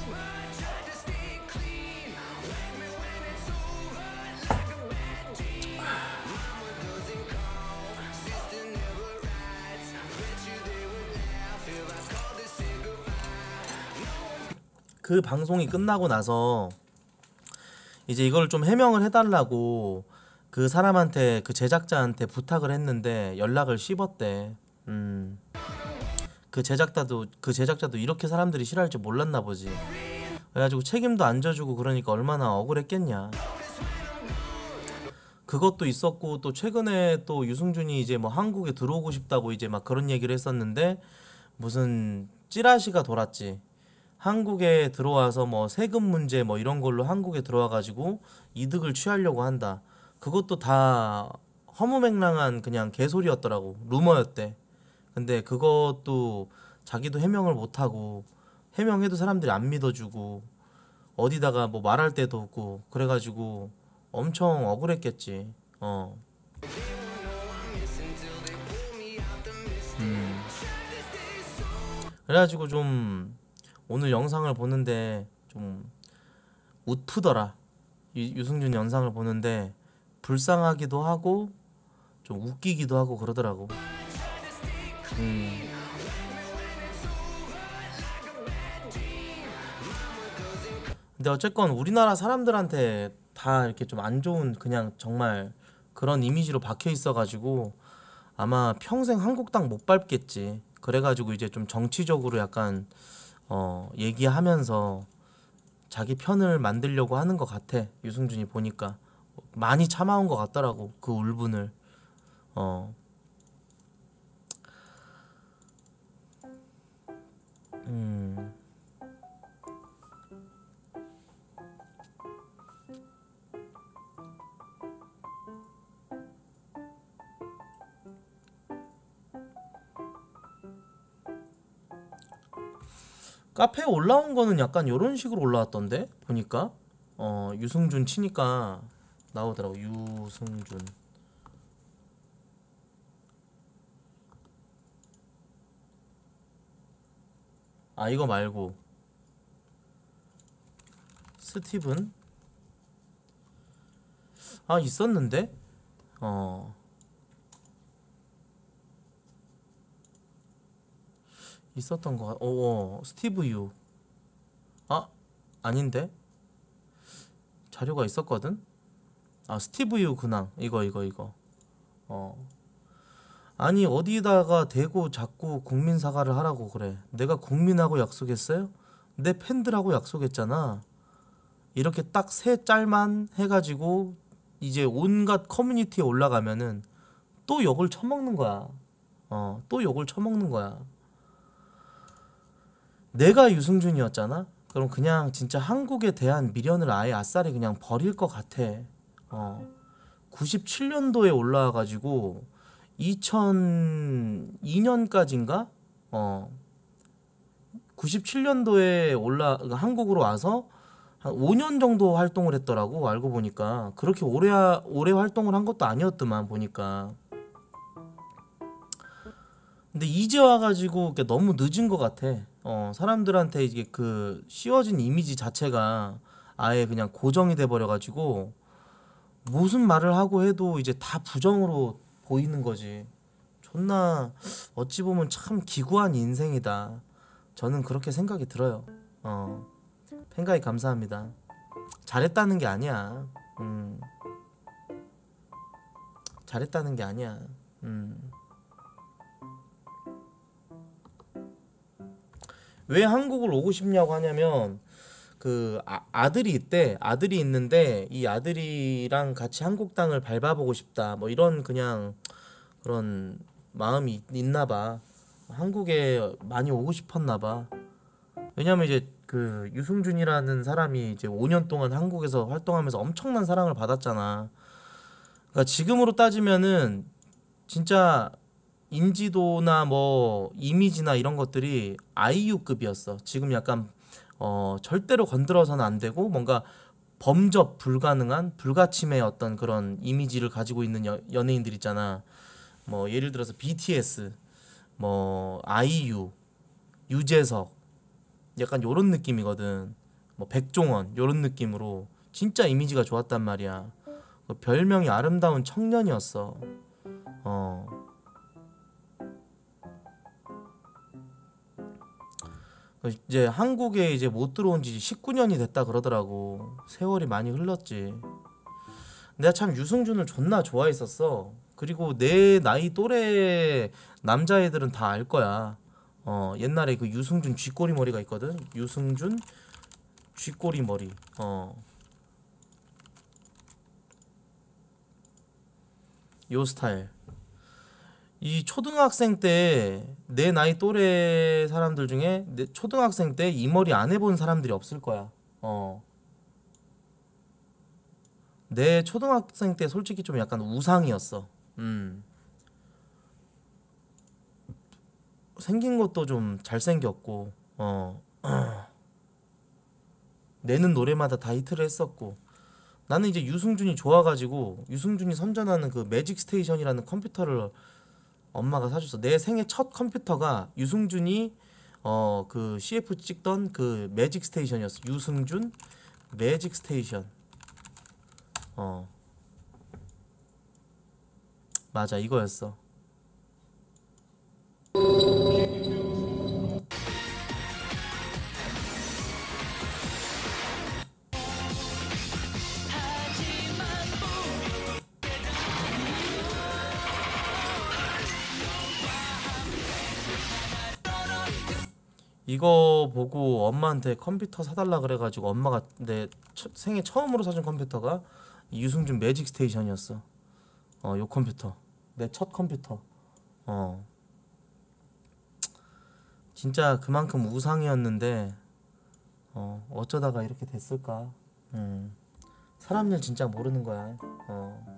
그 방송이 끝나고 나서 이제 이걸 좀 해명을 해달라고 그 사람한테 그 제작자한테 부탁을 했는데 연락을 씹었대. 음. 그 제작자도 그 제작자도 이렇게 사람들이 싫어할 줄 몰랐나 보지. 그래가지고 책임도 안 져주고 그러니까 얼마나 억울했겠냐. 그것도 있었고 또 최근에 또 유승준이 이제 뭐 한국에 들어오고 싶다고 이제 막 그런 얘기를 했었는데 무슨 찌라시가 돌았지. 한국에 들어와서 뭐 세금 문제 뭐 이런 걸로 한국에 들어와 가지고 이득을 취하려고 한다. 그것도 다 허무맹랑한 그냥 개소리였더라고. 루머였대. 근데 그것도 자기도 해명을 못하고 해명해도 사람들이 안 믿어주고 어디다가 뭐 말할 데도 없고 그래가지고 엄청 억울했겠지. 어. 음. 그래가지고 좀 오늘 영상을 보는데 좀 웃프더라. 유, 유승준 영상을 보는데 불쌍하기도 하고 좀 웃기기도 하고 그러더라고. 음. 근데 어쨌건 우리나라 사람들한테 다 이렇게 좀 안 좋은 그냥 정말 그런 이미지로 박혀 있어가지고 아마 평생 한국 땅 못 밟겠지. 그래가지고 이제 좀 정치적으로 약간 어 얘기하면서 자기 편을 만들려고 하는 것 같아. 유승준이 보니까 많이 참아온 것 같더라고 그 울분을. 어. 음. 카페에 올라온 거는 약간 요런 식으로 올라왔던데 보니까. 어 유승준 치니까 나오더라고. 유승준. 아 이거 말고 스티븐. 아 있었는데. 어 있었던 거. 어, 어 스티브 유. 아 아닌데 자료가 있었거든. 아 스티브 유 근황 이거 이거 이거. 어 아니 어디다가 대고 자꾸 국민 사과를 하라고 그래. 내가 국민하고 약속했어요? 내 팬들하고 약속했잖아. 이렇게 딱 세 짤만 해가지고 이제 온갖 커뮤니티에 올라가면은 또 욕을 처먹는 거야. 어, 또 욕을 처먹는 거야. 내가 유승준이었잖아? 그럼 그냥 진짜 한국에 대한 미련을 아예 아싸리 그냥 버릴 것 같아. 어, 구십칠 년도에 올라와가지고 이천이 년까지인가? 어, 구십칠 년도에 올라 한국으로 와서 한 오 년 정도 활동을 했더라고. 알고 보니까 그렇게 오래 오래 활동을 한 것도 아니었더만 보니까. 근데 이제 와가지고 이게 너무 늦은 것 같아. 어, 사람들한테 이게 그 씌워진 이미지 자체가 아예 그냥 고정이 돼 버려가지고 무슨 말을 하고 해도 이제 다 부정으로 보이는 거지. 존나 어찌 보면 참 기구한 인생이다. 저는 그렇게 생각이 들어요. 어, 팬가이 감사합니다. 잘했다는 게 아니야. 음, 잘했다는 게 아니야. 음. 왜 한국을 오고 싶냐고 하냐면 그 아, 아들이 있대. 아들이 있는데 이 아들이랑 같이 한국 땅을 밟아보고 싶다. 뭐 이런 그냥 그런 마음이 있나 봐. 한국에 많이 오고 싶었나 봐. 왜냐면 이제 그 유승준이라는 사람이 이제 오 년 동안 한국에서 활동하면서 엄청난 사랑을 받았잖아. 그러니까 지금으로 따지면은 진짜 인지도나 뭐 이미지나 이런 것들이 아이유급이었어. 지금 약간 어 절대로 건드려서는 안 되고 뭔가 범접 불가능한 불가침의 어떤 그런 이미지를 가지고 있는 여, 연예인들 있잖아. 뭐 예를 들어서 비티에스, 뭐 아이유, 유재석 약간 요런 느낌이거든. 뭐 백종원 요런 느낌으로 진짜 이미지가 좋았단 말이야. 그 별명이 아름다운 청년이었어. 어. 이제 한국에 이제 못 들어온 지 십구 년이 됐다 그러더라고. 세월이 많이 흘렀지. 내가 참 유승준을 존나 좋아했었어. 그리고 내 나이 또래 남자애들은 다 알 거야. 어, 옛날에 그 유승준 쥐꼬리 머리가 있거든. 유승준 쥐꼬리 머리. 어. 요 스타일. 이 초등학생 때 내 나이 또래 사람들 중에 내 초등학생 때 이 머리 안 해본 사람들이 없을 거야. 어. 내 초등학생 때 솔직히 좀 약간 우상이었어. 음. 생긴 것도 좀 잘생겼고, 어. 내는 노래마다 다 히트를 했었고. 나는 이제 유승준이 좋아가지고 유승준이 선전하는 그 매직 스테이션이라는 컴퓨터를 엄마가 사줬어. 내 생애 첫 컴퓨터가 유승준이 어 그 씨에프 찍던 그 매직 스테이션이었어. 유승준 매직 스테이션. 어 맞아 이거였어. 이거 보고 엄마한테 컴퓨터 사달라 그래가지고 엄마가 내 처- 생애 처음으로 사준 컴퓨터가 유승준 매직 스테이션이었어. 어, 요 컴퓨터 내 첫 컴퓨터. 어, 진짜 그만큼 우상이었는데 어, 어쩌다가 이렇게 됐을까. 음, 사람들 진짜 모르는 거야. 어,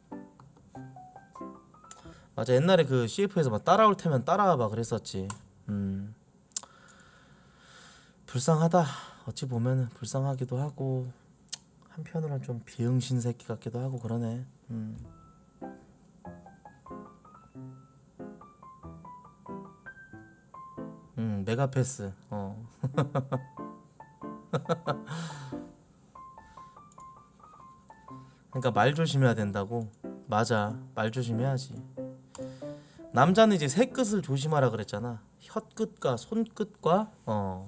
맞아. 옛날에 그 씨에프에서 막 따라올 테면 따라와봐 그랬었지. 음, 불쌍하다. 어찌 보면은 불쌍하기도 하고 한편으로는 좀 비응신 새끼 같기도 하고 그러네. 음. 음, 메가패스. 어. 그러니까 말 조심해야 된다고. 맞아. 말 조심해야지. 남자는 이제 새 끝을 조심하라 그랬잖아. 혀끝과 손끝과 어,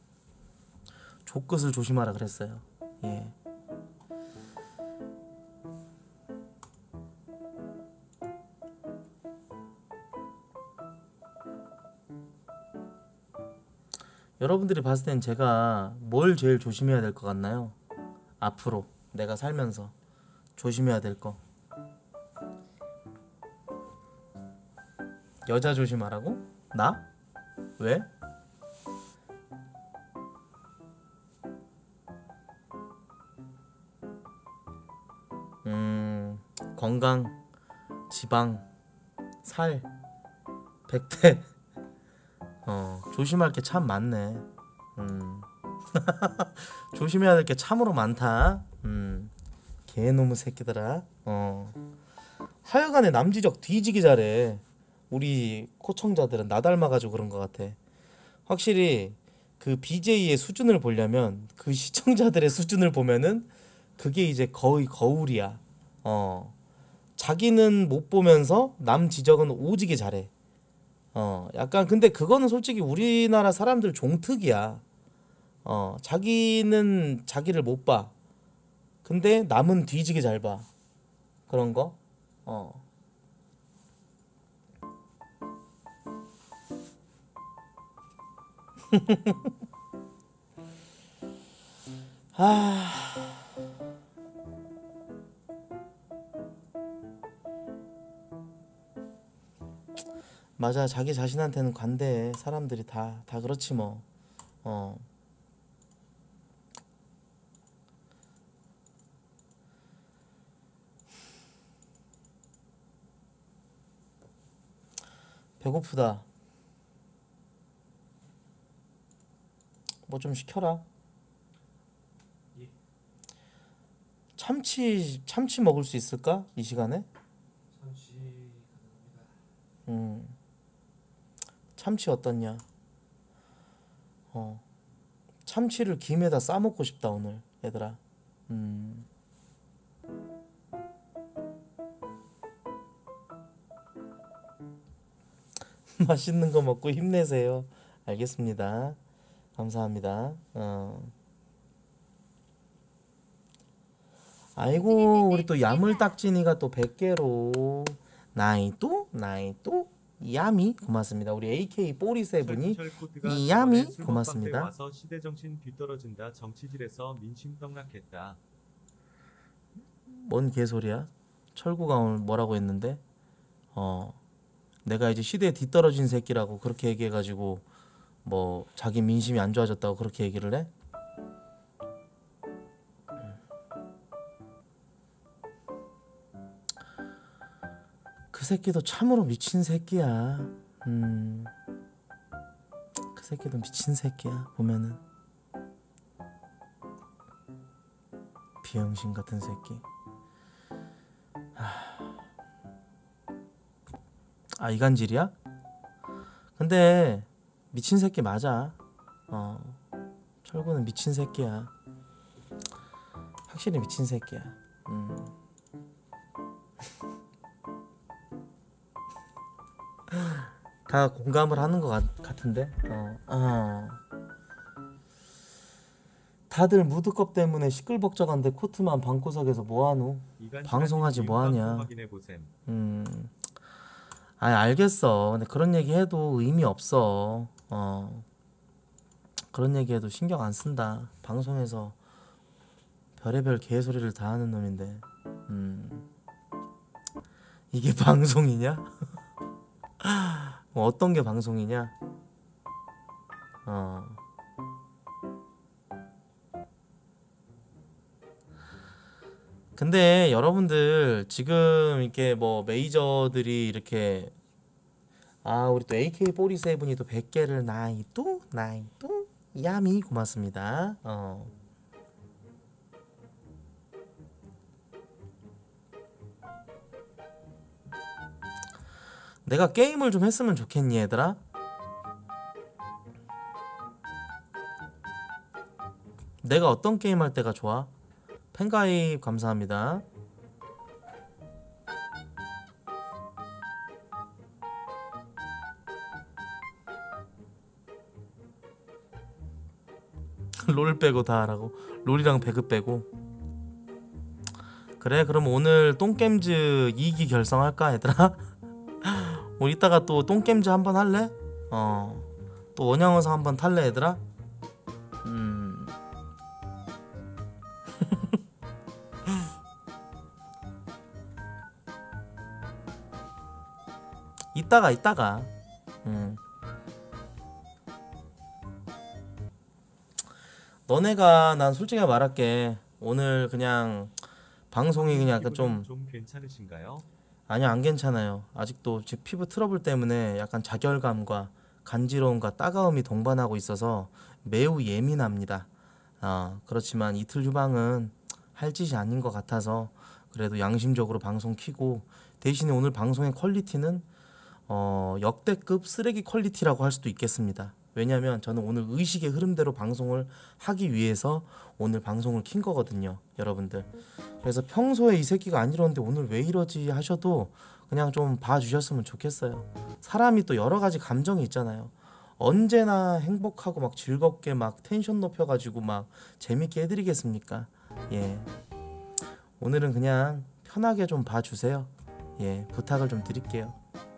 족끝을 조심하라 그랬어요. 예. 여러분들이 봤을 땐 제가 뭘 제일 조심해야 될 것 같나요? 앞으로 내가 살면서 조심해야 될 거. 여자 조심하라고? 나? 왜? 음, 건강, 지방, 살, 백태. 어, 조심할 게 참 많네. 음. 조심해야 될 게 참으로 많다. 음. 개놈의 새끼들아. 어. 하여간에 남지적 뒤지기 잘해. 우리 코청자들은 나 닮아가지고 그런 것 같아. 확실히 그 비제이의 수준을 보려면 그 시청자들의 수준을 보면은 그게 이제 거의 거울이야. 어. 자기는 못 보면서 남 지적은 오지게 잘해. 어, 약간 근데 그거는 솔직히 우리나라 사람들 종특이야. 어, 자기는 자기를 못 봐. 근데 남은 뒤지게 잘 봐. 그런 거. 어. 아, 맞아. 자기 자신한테는 관대해. 사람들이 다, 다 그렇지 뭐. 어. 배고프다. 뭐 좀 시켜라. 참치, 참치 먹을 수 있을까? 이 시간에? 음. 참치 어떻냐? 어. 참치를 김에다 싸 먹고 싶다 오늘 얘들아. 음. 맛있는 거 먹고 힘내세요. 알겠습니다. 감사합니다. 어. 아이고 우리 또 야물딱지니가 또 백 개로 나이또 나이또 야미 고맙습니다. 우리 에이케이 사십칠이 이 야미 고맙습니다. 와서 시대 정신 뒤떨어진다. 정치질에서 민심 떡락했다. 뭔 개소리야? 철구가 오늘 뭐라고 했는데? 어, 내가 이제 시대에 뒤떨어진 새끼라고 그렇게 얘기해가지고 뭐 자기 민심이 안 좋아졌다고 그렇게 얘기를 해? 그 새끼도 참으로 미친 새끼야. 음, 그 새끼도 미친 새끼야. 보면은 비영신 같은 새끼. 아, 이간질이야? 근데 미친 새끼 맞아. 어, 철구는 미친 새끼야. 확실히 미친 새끼야. 음. 다 공감을 하는 것 같, 같은데. 어, 어. 다들 무드컵 때문에 시끌벅적한데 코트만 방구석에서 뭐하노? 방송하지 뭐하냐. 음, 아 알겠어. 근데 그런 얘기 해도 의미 없어. 어, 그런 얘기 해도 신경 안 쓴다. 방송에서 별의별 개소리를 다 하는 놈인데 음 이게 방송이냐? 뭐 어떤 게 방송이냐? 어 근데 여러분들 지금 이렇게 뭐 메이저들이 이렇게 아 우리 또 에이케이 사십칠이 또 백 개를 나이또 나이또 야미 고맙습니다. 어 내가 게임을 좀 했으면 좋겠니 얘들아? 내가 어떤 게임 할 때가 좋아? 팬가입 감사합니다. 롤 빼고 다 하라고. 롤이랑 배그 빼고. 그래 그럼 오늘 똥겜즈 이 기 결성할까 얘들아? 우리 이따가 또 똥겜즈 한번 할래? 어 또 원양어사 한번 탈래 얘들아? 음 이따가 이따가 음 너네가 난 솔직히 말할게 오늘 그냥 방송이 그냥 약간 좀 좀 괜찮으신가요? 아니요 안 괜찮아요. 아직도 제 피부 트러블 때문에 약간 자결감과 간지러움과 따가움이 동반하고 있어서 매우 예민합니다. 어, 그렇지만 이틀 휴방은 할 짓이 아닌 것 같아서 그래도 양심적으로 방송 키고 대신에 오늘 방송의 퀄리티는 어, 역대급 쓰레기 퀄리티라고 할 수도 있겠습니다. 왜냐면 저는 오늘 의식의 흐름대로 방송을 하기 위해서 오늘 방송을 킨 거거든요 여러분들. 그래서 평소에 이 새끼가 안 이러는데 오늘 왜 이러지 하셔도 그냥 좀 봐주셨으면 좋겠어요. 사람이 또 여러 가지 감정이 있잖아요. 언제나 행복하고 막 즐겁게 막 텐션 높여가지고 막 재밌게 해드리겠습니까? 예, 오늘은 그냥 편하게 좀 봐주세요. 예, 부탁을 좀 드릴게요.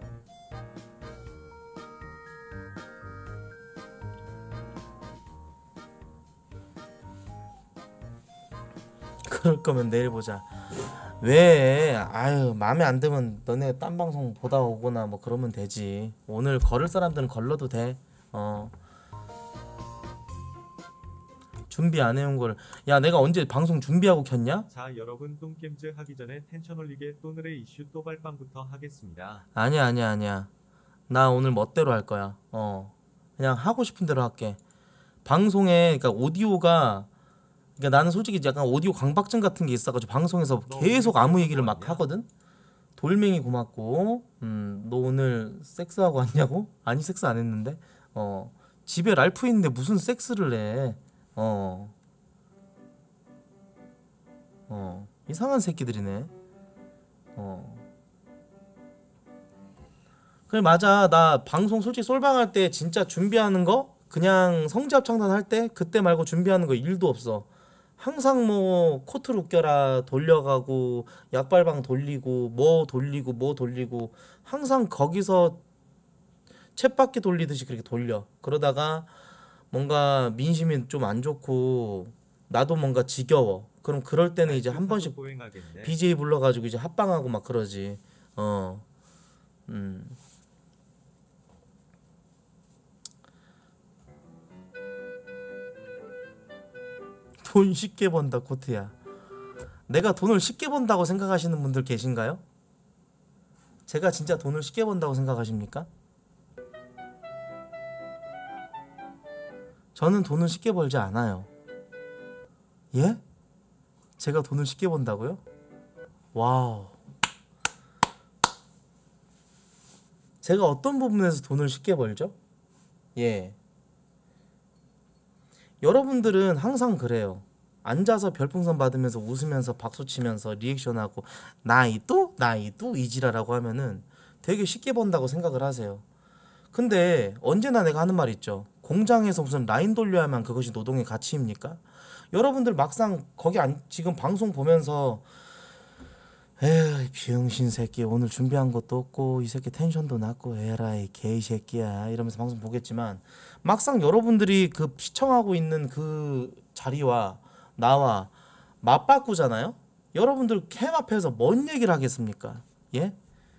그럴 거면 내일 보자. 왜? 아유 마음에 안 들면 너네 딴 방송 보다 오거나 뭐 그러면 되지. 오늘 걸을 사람들은 걸러도 돼. 어 준비 안 해온 걸. 야 내가 언제 방송 준비하고 켰냐? 자 여러분 똥겜즈 하기 전에 텐션 올리게 또늘의 이슈 또발빵부터 하겠습니다. 아니야 아니야 아니야. 나 오늘 멋대로 할 거야. 어 그냥 하고 싶은 대로 할게. 방송에 그러니까 오디오가 그러니까 나는 솔직히 약간 오디오 강박증 같은 게 있어가지고 방송에서 계속 아무 얘기를 막 하거든. 돌멩이 고맙고. 음, 너 오늘 섹스하고 왔냐고? 아니 섹스 안 했는데. 어 집에 랄프 있는데 무슨 섹스를 해? 어, 어 이상한 새끼들이네. 어 그래 맞아. 나 방송 솔직히 솔방할 때 진짜 준비하는 거 그냥 성지합 창단 할 때 그때 말고 준비하는 거 일도 없어. 항상 뭐 코트를 웃겨라 돌려가고 약발방 돌리고 뭐 돌리고 뭐 돌리고 항상 거기서 쳇바퀴 돌리듯이 그렇게 돌려. 그러다가 뭔가 민심이 좀 안 좋고 나도 뭔가 지겨워. 그럼 그럴 때는 이제 한 번씩 보행하겠네. 비제이 불러가지고 이제 합방하고 막 그러지. 어, 음. 돈 쉽게 번다 코트야. 내가 돈을 쉽게 번다고 생각하시는 분들 계신가요? 제가 진짜 돈을 쉽게 번다고 생각하십니까? 저는 돈을 쉽게 벌지 않아요. 예? 제가 돈을 쉽게 번다고요? 와우. 제가 어떤 부분에서 돈을 쉽게 벌죠? 예. 여러분들은 항상 그래요. 앉아서 별풍선 받으면서 웃으면서 박수치면서 리액션하고 나이또 나이또 이지라라고 하면은 되게 쉽게 번다고 생각을 하세요. 근데 언제나 내가 하는 말 있죠. 공장에서 무슨 라인 돌려야만 그것이 노동의 가치입니까? 여러분들 막상 거기 안 지금 방송 보면서 에이 비응신 새끼 오늘 준비한 것도 없고 이 새끼 텐션도 낮고 에라이 개이 새끼야 이러면서 방송 보겠지만 막상 여러분들이 그 시청하고 있는 그 자리와 나와 맞바꾸잖아요. 여러분들 캠 앞에서 뭔 얘기를 하겠습니까? 예?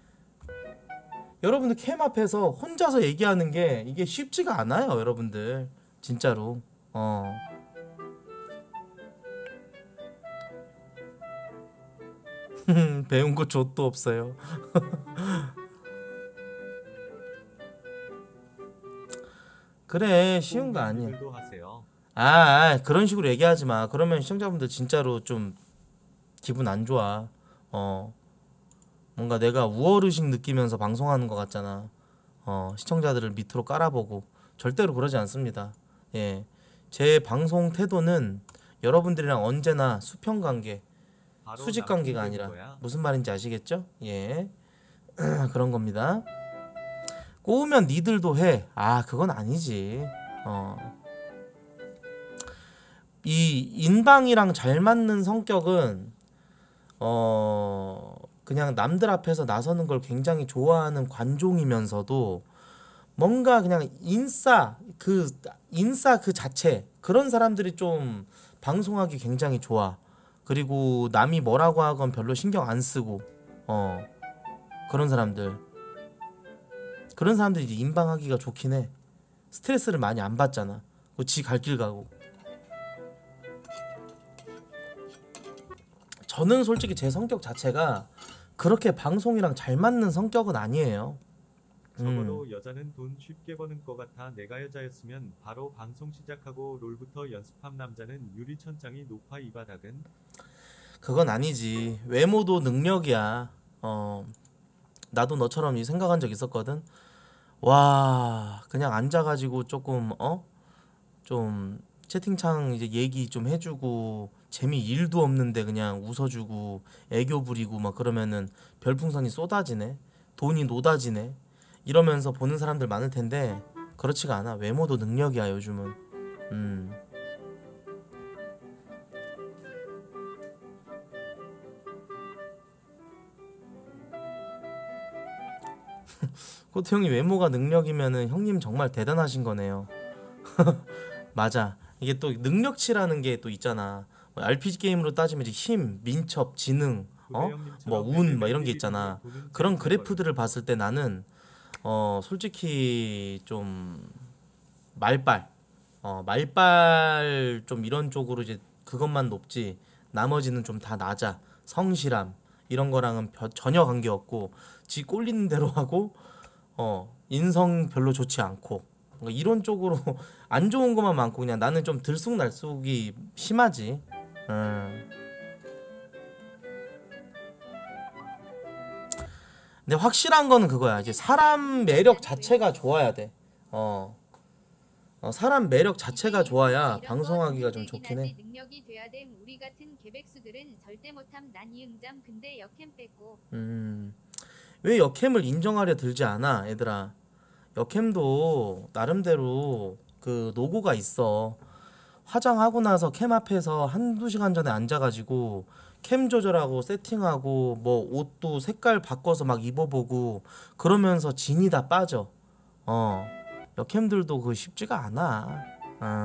여러분들 캠 앞에서 혼자서 얘기하는 게 이게 쉽지가 않아요, 여러분들. 진짜로. 어. 배운 거 좆도 없어요. 그래, 쉬운 거 아니야. 님들도 하세요. 아, 아, 그런 식으로 얘기하지 마. 그러면 시청자분들 진짜로 좀 기분 안 좋아. 어. 뭔가 내가 우월의식 느끼면서 방송하는 것 같잖아. 어, 시청자들을 밑으로 깔아보고. 절대로 그러지 않습니다. 예. 제 방송 태도는 여러분들이랑 언제나 수평 관계, 바로 수직 남친 관계가 되는 아니라 거야. 무슨 말인지 아시겠죠? 예. 그런 겁니다. 꼬우면 니들도 해. 아, 그건 아니지. 어. 이 인방이랑 잘 맞는 성격은 어 그냥 남들 앞에서 나서는 걸 굉장히 좋아하는 관종이면서도 뭔가 그냥 인싸 그 인싸 그 자체 그런 사람들이 좀 방송하기 굉장히 좋아. 그리고 남이 뭐라고 하건 별로 신경 안 쓰고 어 그런 사람들 그런 사람들이 이제 인방하기가 좋긴 해. 스트레스를 많이 안 받잖아. 지 갈 길 가고. 저는 솔직히 제 성격 자체가 그렇게 방송이랑 잘 맞는 성격은 아니에요. 적어도 음, 여자는 돈 쉽게 버는 것 같아. 내가 여자였으면 바로 방송 시작하고 롤부터 연습함. 남자는 유리천장이 높아. 이 바닥은 그건 아니지. 외모도 능력이야. 어, 나도 너처럼 이 생각한 적 있었거든. 와, 그냥 앉아가지고 조금 어? 좀 채팅창 이제 얘기 좀 해주고 재미 일도 없는데 그냥 웃어주고 애교 부리고 막 그러면은 별풍선이 쏟아지네. 돈이 노다지네. 이러면서 보는 사람들 많을 텐데 그렇지가 않아. 외모도 능력이야 요즘은. 음. 코트 형님 외모가 능력이면은 형님 정말 대단하신 거네요. 맞아. 이게 또 능력치라는 게 또 있잖아. 뭐 알피지 게임으로 따지면 이제 힘, 민첩, 지능, 어? 뭐 구대영님처럼 운, 뭐 이런 게 헬멧 있잖아. 돈은 제일 그런 잘 벌어요. 그래프들을 봤을 때 나는 어 솔직히 좀 말빨, 어 말빨 좀 이런 쪽으로 이제 그것만 높지. 나머지는 좀 다 낮아. 성실함 이런 거랑은 벼- 전혀 관계없고 지 꼴리는 대로 하고 어 인성 별로 좋지 않고 뭔가 이런 쪽으로 안 좋은 것만 많고 그냥 나는 좀 들쑥날쑥이 심하지. 음. 근데 확실한 거는 그거야. 이제 사람 매력 자체가 좋아야 돼. 어, 어, 사람 매력 자체가 좋아야 방송하기가 좀 좋긴 해. 능력이 돼야 됨. 우리 같은 개백수들은 절대 못함. 난 이응잠. 근데 역캠 뺐고. 음. 왜 역캠을 인정하려 들지 않아, 얘들아? 역캠도 나름대로 그 노고가 있어. 화장하고 나서 캠 앞에서 한두 시간 전에 앉아가지고 캠 조절하고 세팅하고 뭐 옷도 색깔 바꿔서 막 입어보고 그러면서 진이 다 빠져. 어. 여캠들도 그 쉽지가 않아. 어.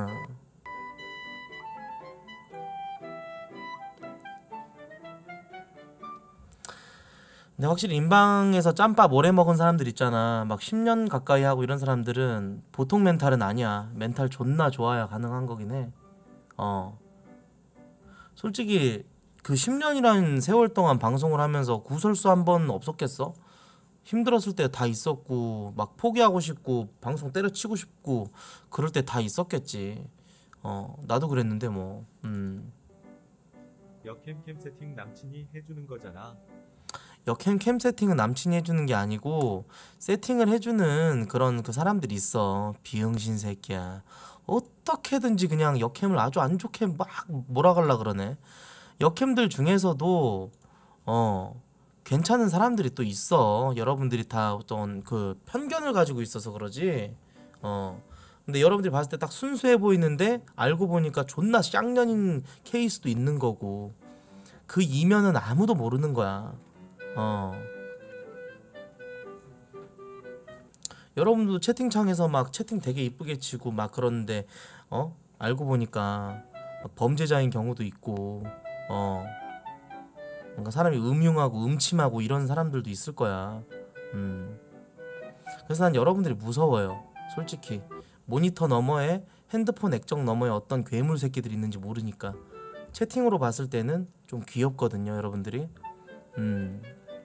근데 확실히 인방에서 짬밥 오래 먹은 사람들 있잖아. 막 십 년 가까이 하고 이런 사람들은 보통 멘탈은 아니야. 멘탈 존나 좋아야 가능한 거긴 해. 어. 솔직히 그 십 년이라는 세월 동안 방송을 하면서 구설수 한 번 없었겠어? 힘들었을 때 다 있었고 막 포기하고 싶고 방송 때려치고 싶고 그럴 때 다 있었겠지. 어, 나도 그랬는데 뭐. 음. 역캠캠 세팅 남친이 해주는 거잖아. 역캠 캠 세팅은 남친이 해주는 게 아니고 세팅을 해주는 그런 그 사람들이 있어. 비응신 새끼야. 어떻게든지 그냥 역캠을 아주 안 좋게 막 몰아가려 그러네. 역캠들 중에서도 어 괜찮은 사람들이 또 있어. 여러분들이 다 어떤 그 편견을 가지고 있어서 그러지. 어 근데 여러분들이 봤을 때 딱 순수해 보이는데 알고 보니까 존나 쌍년인 케이스도 있는 거고 그 이면은 아무도 모르는 거야. 어 여러분도 채팅창에서 막 채팅 되게 이쁘게 치고 막 그러는데 어 알고 보니까 막 범죄자인 경우도 있고 어 뭔가 사람이 음흉하고 음침하고 이런 사람들도 있을 거야. 음 그래서 난 여러분들이 무서워요. 솔직히 모니터 너머에 핸드폰 액정 너머에 어떤 괴물 새끼들이 있는지 모르니까 채팅으로 봤을 때는 좀 귀엽거든요, 여러분들이. 음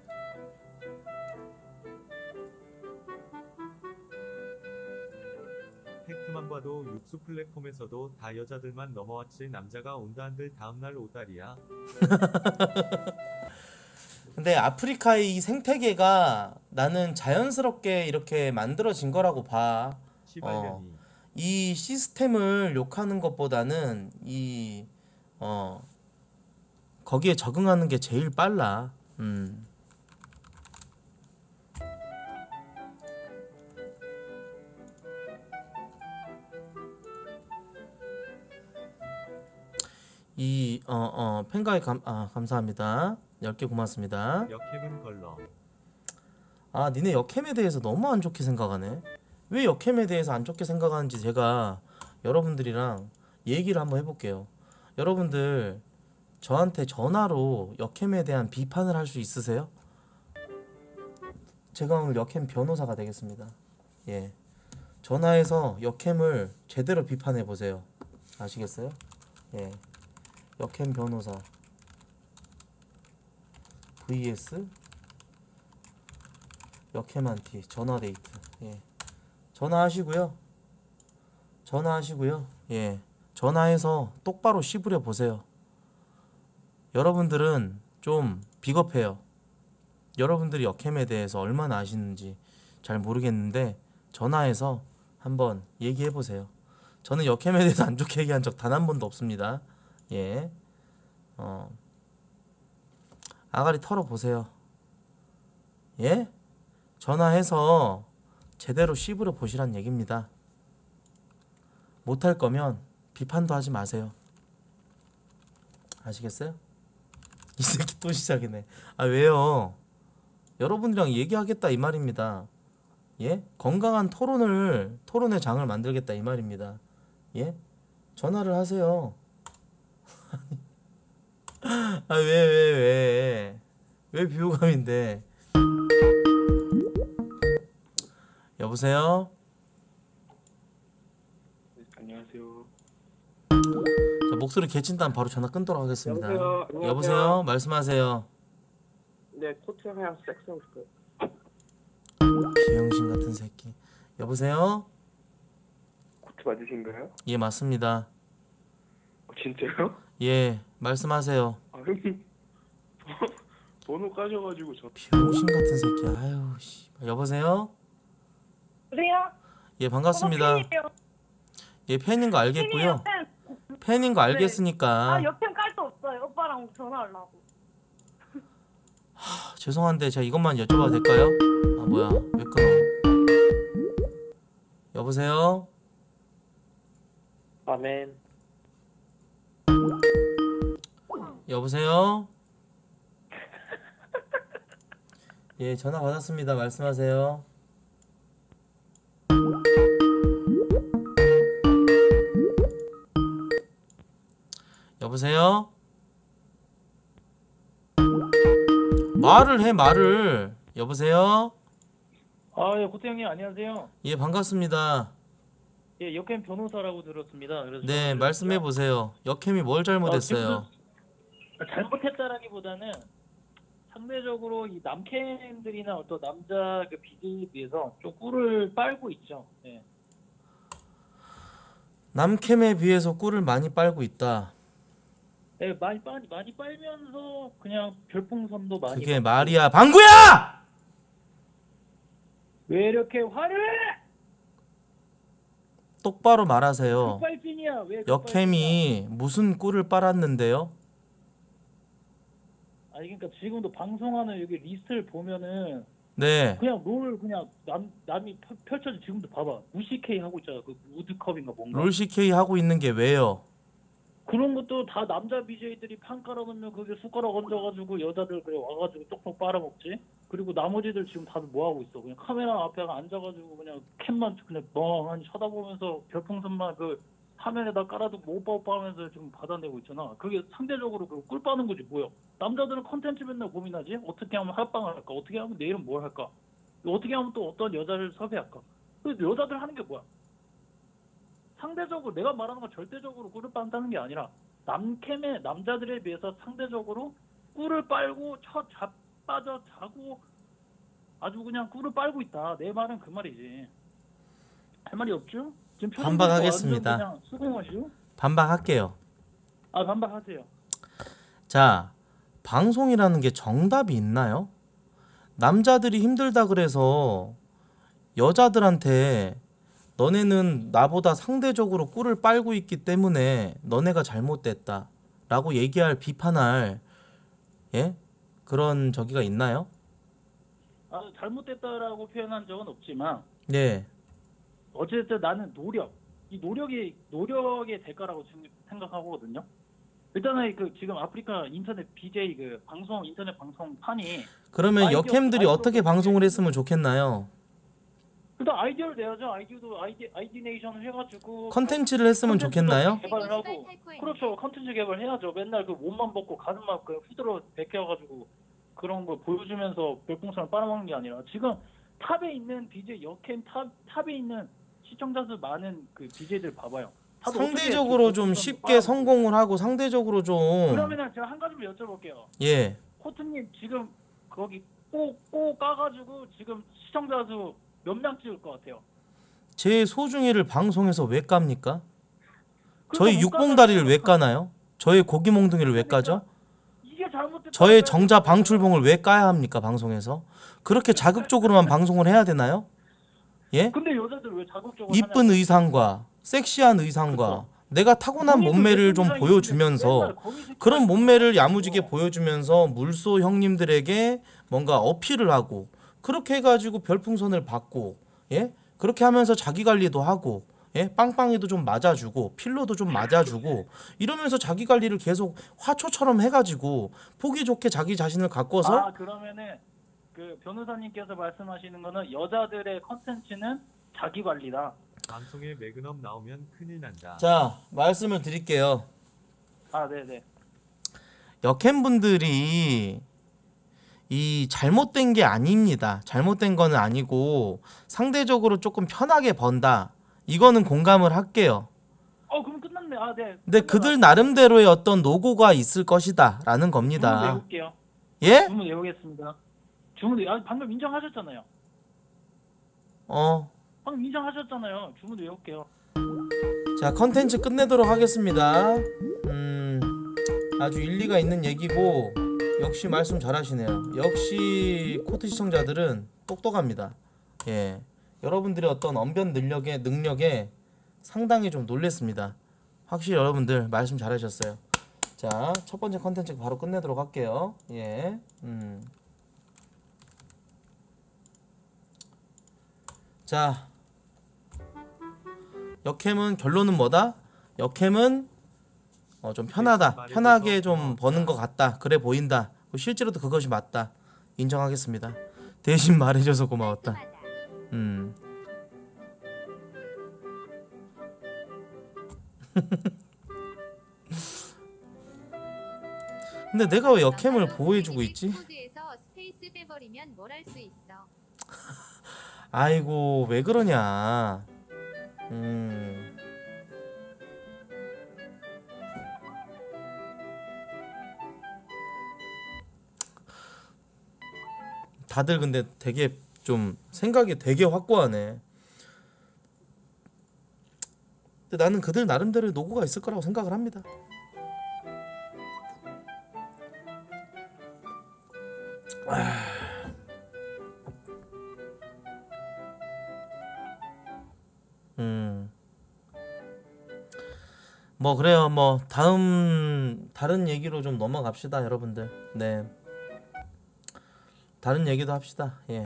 팩트만 봐도 육수 플랫폼에서도 다 여자들만 넘어왔지 남자가 온다 한들 다음날 오다리야. 근데 아프리카의 이 생태계가 나는 자연스럽게 이렇게 만들어진 거라고 봐. 시발년이. 이 시스템을 욕하는 것보다는 이 어 거기에 적응하는 게 제일 빨라. 음. 이 어 어 팬가이 감 아 감사합니다. 열 개 고맙습니다. 역캠은 걸러. 아, 니네 역캠에 대해서 너무 안 좋게 생각하네. 왜 역캠에 대해서 안 좋게 생각하는지 제가 여러분들이랑 얘기를 한번 해볼게요. 여러분들 저한테 전화로 역캠에 대한 비판을 할 수 있으세요? 제가 오늘 역캠 변호사가 되겠습니다. 예, 전화해서 역캠을 제대로 비판해 보세요. 아시겠어요? 예, 역캠 변호사 vs 역캠한티 전화 데이트. 예, 전화하시고요. 전화하시고요. 예, 전화해서 똑바로 씹으려 보세요. 여러분들은 좀 비겁해요. 여러분들이 역캠에 대해서 얼마나 아시는지 잘 모르겠는데 전화해서 한번 얘기해 보세요. 저는 역캠에 대해서 안 좋게 얘기한 적 단 한 번도 없습니다. 예, 어, 아가리 털어 보세요. 예? 전화해서 제대로 씹으려 보시란 얘기입니다. 못할 거면 비판도 하지 마세요. 아시겠어요? 이 새끼 또 시작이네. 아, 왜요? 여러분이랑 얘기하겠다 이 말입니다. 예? 건강한 토론을 토론의 장을 만들겠다 이 말입니다. 예? 전화를 하세요. 아, 왜 왜 왜? 왜 비호감인데? 여보세요? 네, 안녕하세요. 자, 목소리 개친다면 바로 전화 끊도록 하겠습니다. 여보세요? 안녕하세요? 여보세요? 말씀하세요. 네, 토트넘이랑 섹스하고 싶어요. 비영신 같은 새끼. 여보세요? 코트 맞으신가요? 예, 맞습니다. 어, 진짜요? 예, 말씀하세요. 아, 형님 번- 번호 까셔가지고 저 비영신 같은 새끼. 아유, 씨. 여보세요? 그래요? 예, 반갑습니다. 팬이에요. 예, 팬인 거 알겠고요. 팬이에요, 팬. 팬인 거 알겠으니까. 아, 옆팬 깔 수 없어요. 오빠랑 전화하려고. 아, 죄송한데 제가 이것만 여쭤봐도 될까요? 아, 뭐야? 왜 끊어? 여보세요? 아멘. 여보세요? 예, 전화 받았습니다. 말씀하세요. 여보세요? 말을 해, 말을. 여보세요? 아, 예, 고태 형님 안녕하세요. 예, 반갑습니다. 예, 역캠 변호사라고 들었습니다. 그래서 네, 저는 말씀해 보세요. 역캠이 뭘 잘못했어요? 아, 잘못했다라기보다는 상대적으로 이 남캠들이나 어떤 남자 그 비즈에 비해서 좀 꿀을 빨고 있죠. 예. 남캠에 비해서 꿀을 많이 빨고 있다. 예, 많이 빨 많이 빨면서 그냥 별풍선도 많이. 그게 받고. 말이야, 방구야! 왜 이렇게 화를? 해? 똑바로 말하세요. 급발진이야. 왜 급발진이야? 역캠이 무슨 꿀을 빨았는데요? 아니 그러니까 지금도 방송하는 여기 리스트를 보면은 네, 그냥 롤 그냥 남 남이 펼- 펼쳐져 지금도 봐봐 무시케이 하고 있잖아. 그 우드컵인가 뭔가. 롤 씨케이 하고 있는 게 왜요? 그런 것도 다 남자 비제이들이 판 깔아놓으면 그게 숟가락 얹어가지고 여자들 그래 와가지고 똑똑 빨아먹지. 그리고 나머지들 지금 다들 뭐 하고 있어? 그냥 카메라 앞에 앉아가지고 그냥 캠만 그냥 멍하니 쳐다보면서 별풍선만 그 화면에다 깔아두고 뭐 오빠 오빠 하면서 지금 받아내고 있잖아. 그게 상대적으로 그 꿀 빠는 거지 뭐야. 남자들은 컨텐츠 맨날 고민하지. 어떻게 하면 합방을 할까? 어떻게 하면 내일은 뭘 할까? 어떻게 하면 또 어떤 여자를 섭외할까? 그 여자들 하는 게 뭐야? 상대적으로 내가 말하는 건 절대적으로 꿀을 빤다는 게 아니라 남캠의 남자들에 비해서 상대적으로 꿀을 빨고 쳐 자빠져 자고 아주 그냥 꿀을 빨고 있다. 내 말은 그 말이지. 할 말이 없죠? 지금 표정 반박하겠습니다. 완전 그냥 수긍하시오? 반박할게요. 아 반박하세요. 자, 방송이라는 게 정답이 있나요? 남자들이 힘들다 그래서 여자들한테 너네는 나보다 상대적으로 꿀을 빨고 있기 때문에 너네가 잘못됐다 라고 얘기할 비판할 예? 그런 저기가 있나요? 아, 잘못됐다라고 표현한 적은 없지만 네. 어쨌든 나는 노력, 이 노력이 노력의 대가라고 생- 생각하거든요. 일단은 그 지금 아프리카 인터넷 비제이 그 방송 인터넷 방송 판이 그러면 아이디어- 여캠들이 어떻게 아이디어- 방송을 했으면 좋겠나요? 일단 아이디어를 내야죠. 아이디어도 아이디 아이디네이션을 해가지고 컨텐츠를 했으면 컨텐츠도 좋겠나요? 개발을 하고 그렇죠. 컨텐츠 개발해야죠. 맨날 그 옷만 벗고 가슴만 그 후드로 벗겨가지고 그런 거 보여주면서 별풍선을 빨아먹는 게 아니라 지금 탑에 있는 비제이 여캠 탑 탑에 있는 시청자 수 많은 그 비제이들 봐봐요. 다들 상대적으로 어떻게 좀 별풍선 쉽게 빨아먹고 성공을 하고 상대적으로 좀 그러면은 제가 한 가지만 여쭤볼게요. 예. 코트님 지금 거기 꼬꼬 까가지고 지금 시청자 수 몇 명 찍을 것 같아요? 제 소중이를 방송에서 왜 깝니까? 그러니까 저희 못 육봉다리를 까잖아요. 왜 까나요? 저의 고기 몽둥이를 왜 까죠? 이게 잘못됐다. 저의 정자 방출봉을 왜 까야 합니까 방송에서? 그렇게 자극적으로만 방송을 해야 되나요? 예? 근데 여자들 왜 자극적으로 이쁜 의상과 섹시한 의상과 내가 타고난 몸매를 좀 보여주면서 그런 몸매를 야무지게 보여주면서 물소 형님들에게 뭔가 어필을 하고 그렇게 해가지고 별풍선을 받고 예? 그렇게 하면서 자기 관리도 하고 예? 빵빵이도 좀 맞아주고 필로도 좀 맞아주고 이러면서 자기 관리를 계속 화초처럼 해가지고 보기 좋게 자기 자신을 가꿔서 아 그러면은 그 변호사님께서 말씀하시는 거는 여자들의 컨텐츠는 자기 관리다. 방송에 매그넘 나오면 큰일 난다. 자 말씀을 드릴게요. 아 네네. 여캠분들이 이 잘못된 게 아닙니다. 잘못된 거는 아니고 상대적으로 조금 편하게 번다. 이거는 공감을 할게요. 어 그럼 끝났네. 아 네. 근데 그들 나름대로의 어떤 노고가 있을 것이다 라는 주문 겁니다. 외울게요. 예? 주문 외우겠습니다. 주문 외. 아 방금 인정하셨잖아요. 어. 방금 인정하셨잖아요. 주문 외울게요. 자 컨텐츠 끝내도록 하겠습니다. 음 아주 일리가 있는 얘기고 역시 말씀 잘하시네요. 역시 코트 시청자들은 똑똑합니다. 예, 여러분들의 어떤 언변 능력에 능력에 상당히 좀 놀랬습니다. 확실히 여러분들 말씀 잘하셨어요. 자 첫 번째 컨텐츠 바로 끝내도록 할게요. 예, 음. 자 역캠은 결론은 뭐다? 역캠은 어, 좀 편하다. 편하게 좀 버는 것 같다. 그래 보인다. 실제로도 그것이 맞다. 인정하겠습니다. 대신 말해줘서 고마웠다. 음. 근데 내가 왜 역캠을 보호해주고 있지? 코드에서 스페이스 빼버리면 뭘 할 수 있어. 아이고 왜 그러냐. 음. 다들 근데 되게 좀 생각이 되게 확고하네. 근데 나는 그들 나름대로의 노고가 있을 거라고 생각을 합니다. 아... 음. 뭐 그래요. 뭐 다음 다른 얘기로 좀 넘어갑시다, 여러분들. 네. 다른 얘기도 합시다. 예.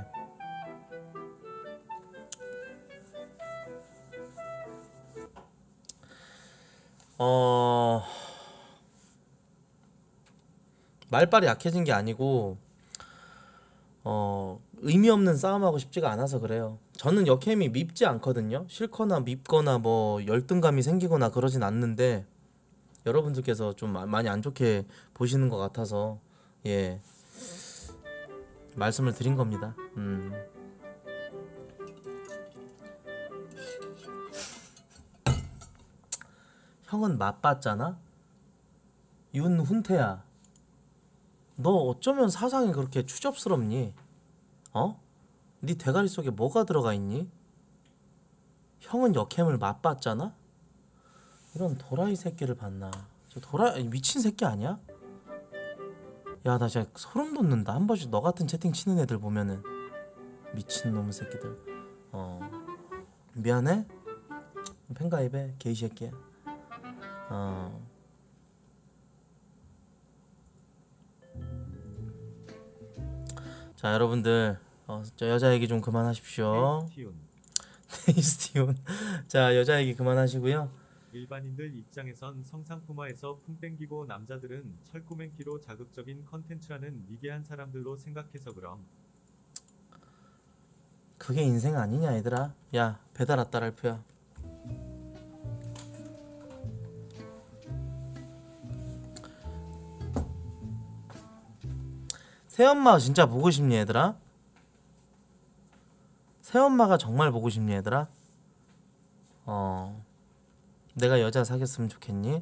어 말빨이 약해진 게 아니고 어 의미 없는 싸움하고 싶지가 않아서 그래요. 저는 역캠이 밉지 않거든요. 싫거나 밉거나 뭐 열등감이 생기거나 그러진 않는데 여러분들께서 좀 마- 많이 안 좋게 보시는 것 같아서 예 말씀을 드린 겁니다. 음. 형은 맛봤잖아? 윤훈태야, 너 어쩌면 사상이 그렇게 추접스럽니? 어? 네 대가리 속에 뭐가 들어가 있니? 형은 역캠을 맛봤잖아? 이런 도라이 새끼를 봤나? 저 도라이 미친 새끼 아니야? 야, 나 진짜 소름 돋는다. 한 번씩 너 같은 채팅 치는 애들 보면은 미친놈의 새끼들. 어 미안해? 팬가입해 개이 새끼야. 어 자, 여러분들 어, 저 여자 얘기 좀 그만하십시오. 티운. 테이스티온. 자, 여자 얘기 그만하시고요. 일반인들 입장에선 성상품화에서 풍 땡기고 남자들은 철꾸맨키로 자극적인 컨텐츠라는 미개한 사람들로 생각해서 그럼. 그게 인생 아니냐 얘들아. 야, 배달 왔다 랄프야. 새엄마 진짜 보고 싶니 얘들아? 새엄마가 정말 보고 싶니 얘들아? 어 내가 여자 사귀었으면 좋겠니?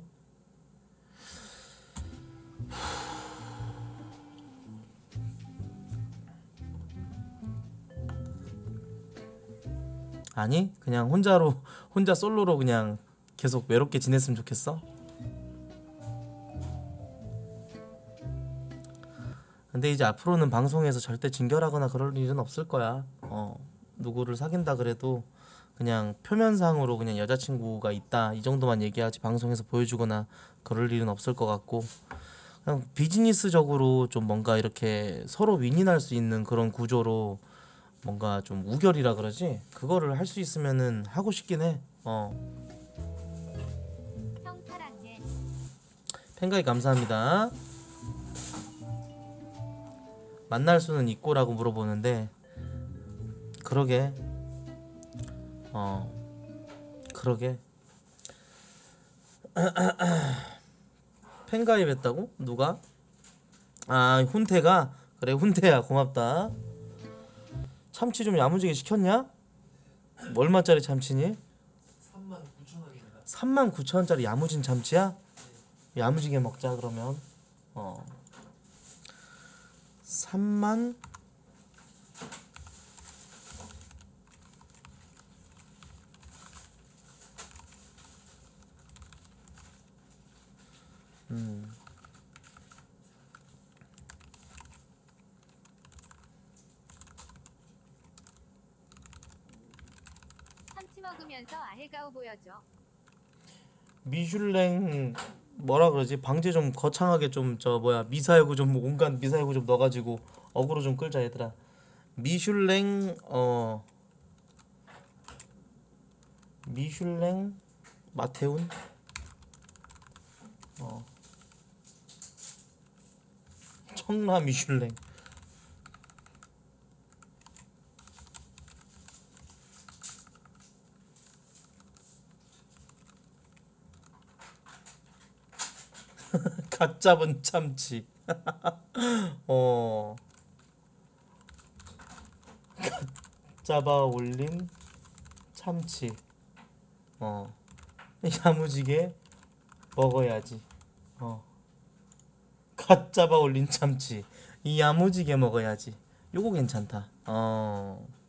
아니, 그냥 혼자로 혼자 솔로로 그냥 계속 외롭게 지냈으면 좋겠어? 근데 이제 앞으로는 방송에서 절대 진결하거나 그럴 일은 없을 거야. 어 누구를 사귄다 그래도 그냥 표면상으로 그냥 여자친구가 있다 이 정도만 얘기하지 방송에서 보여주거나 그럴 일은 없을 것 같고, 그냥 비즈니스적으로 좀 뭔가 이렇게 서로 윈윈할 수 있는 그런 구조로 뭔가 좀 우결이라 그러지, 그거를 할 수 있으면은 하고 싶긴 해. 어 형 사랑해. 팬가이 감사합니다. 만날 수는 있고라고 물어보는데, 그러게 어 그러게 팬가입했다고? 누가? 아, 훈태가? 그래, 훈태야 고맙다. 참치 좀 야무지게 시켰냐? 얼마짜리 참치니? 삼만 구천 원짜리 야무진 참치야? 야무지게 먹자 그러면. 어 삼만 음 참치 먹으면서 아해가오 보여줘. 미슐랭 뭐라 그러지? 방제 좀 거창하게 좀 저 뭐야 미사여구 좀 온갖 미사여구 좀 넣어가지고 어그로 좀 끌자 얘들아. 미슐랭 어 미슐랭 마테운 어 청라 미슐랭 갓 잡은 참치. 어. 갓 잡아 올린 참치. 어. 야무지게 먹어야지. 어. 갓 잡아 올린 참치. 이 야무지게 먹어야지. 요거 괜찮다. 어.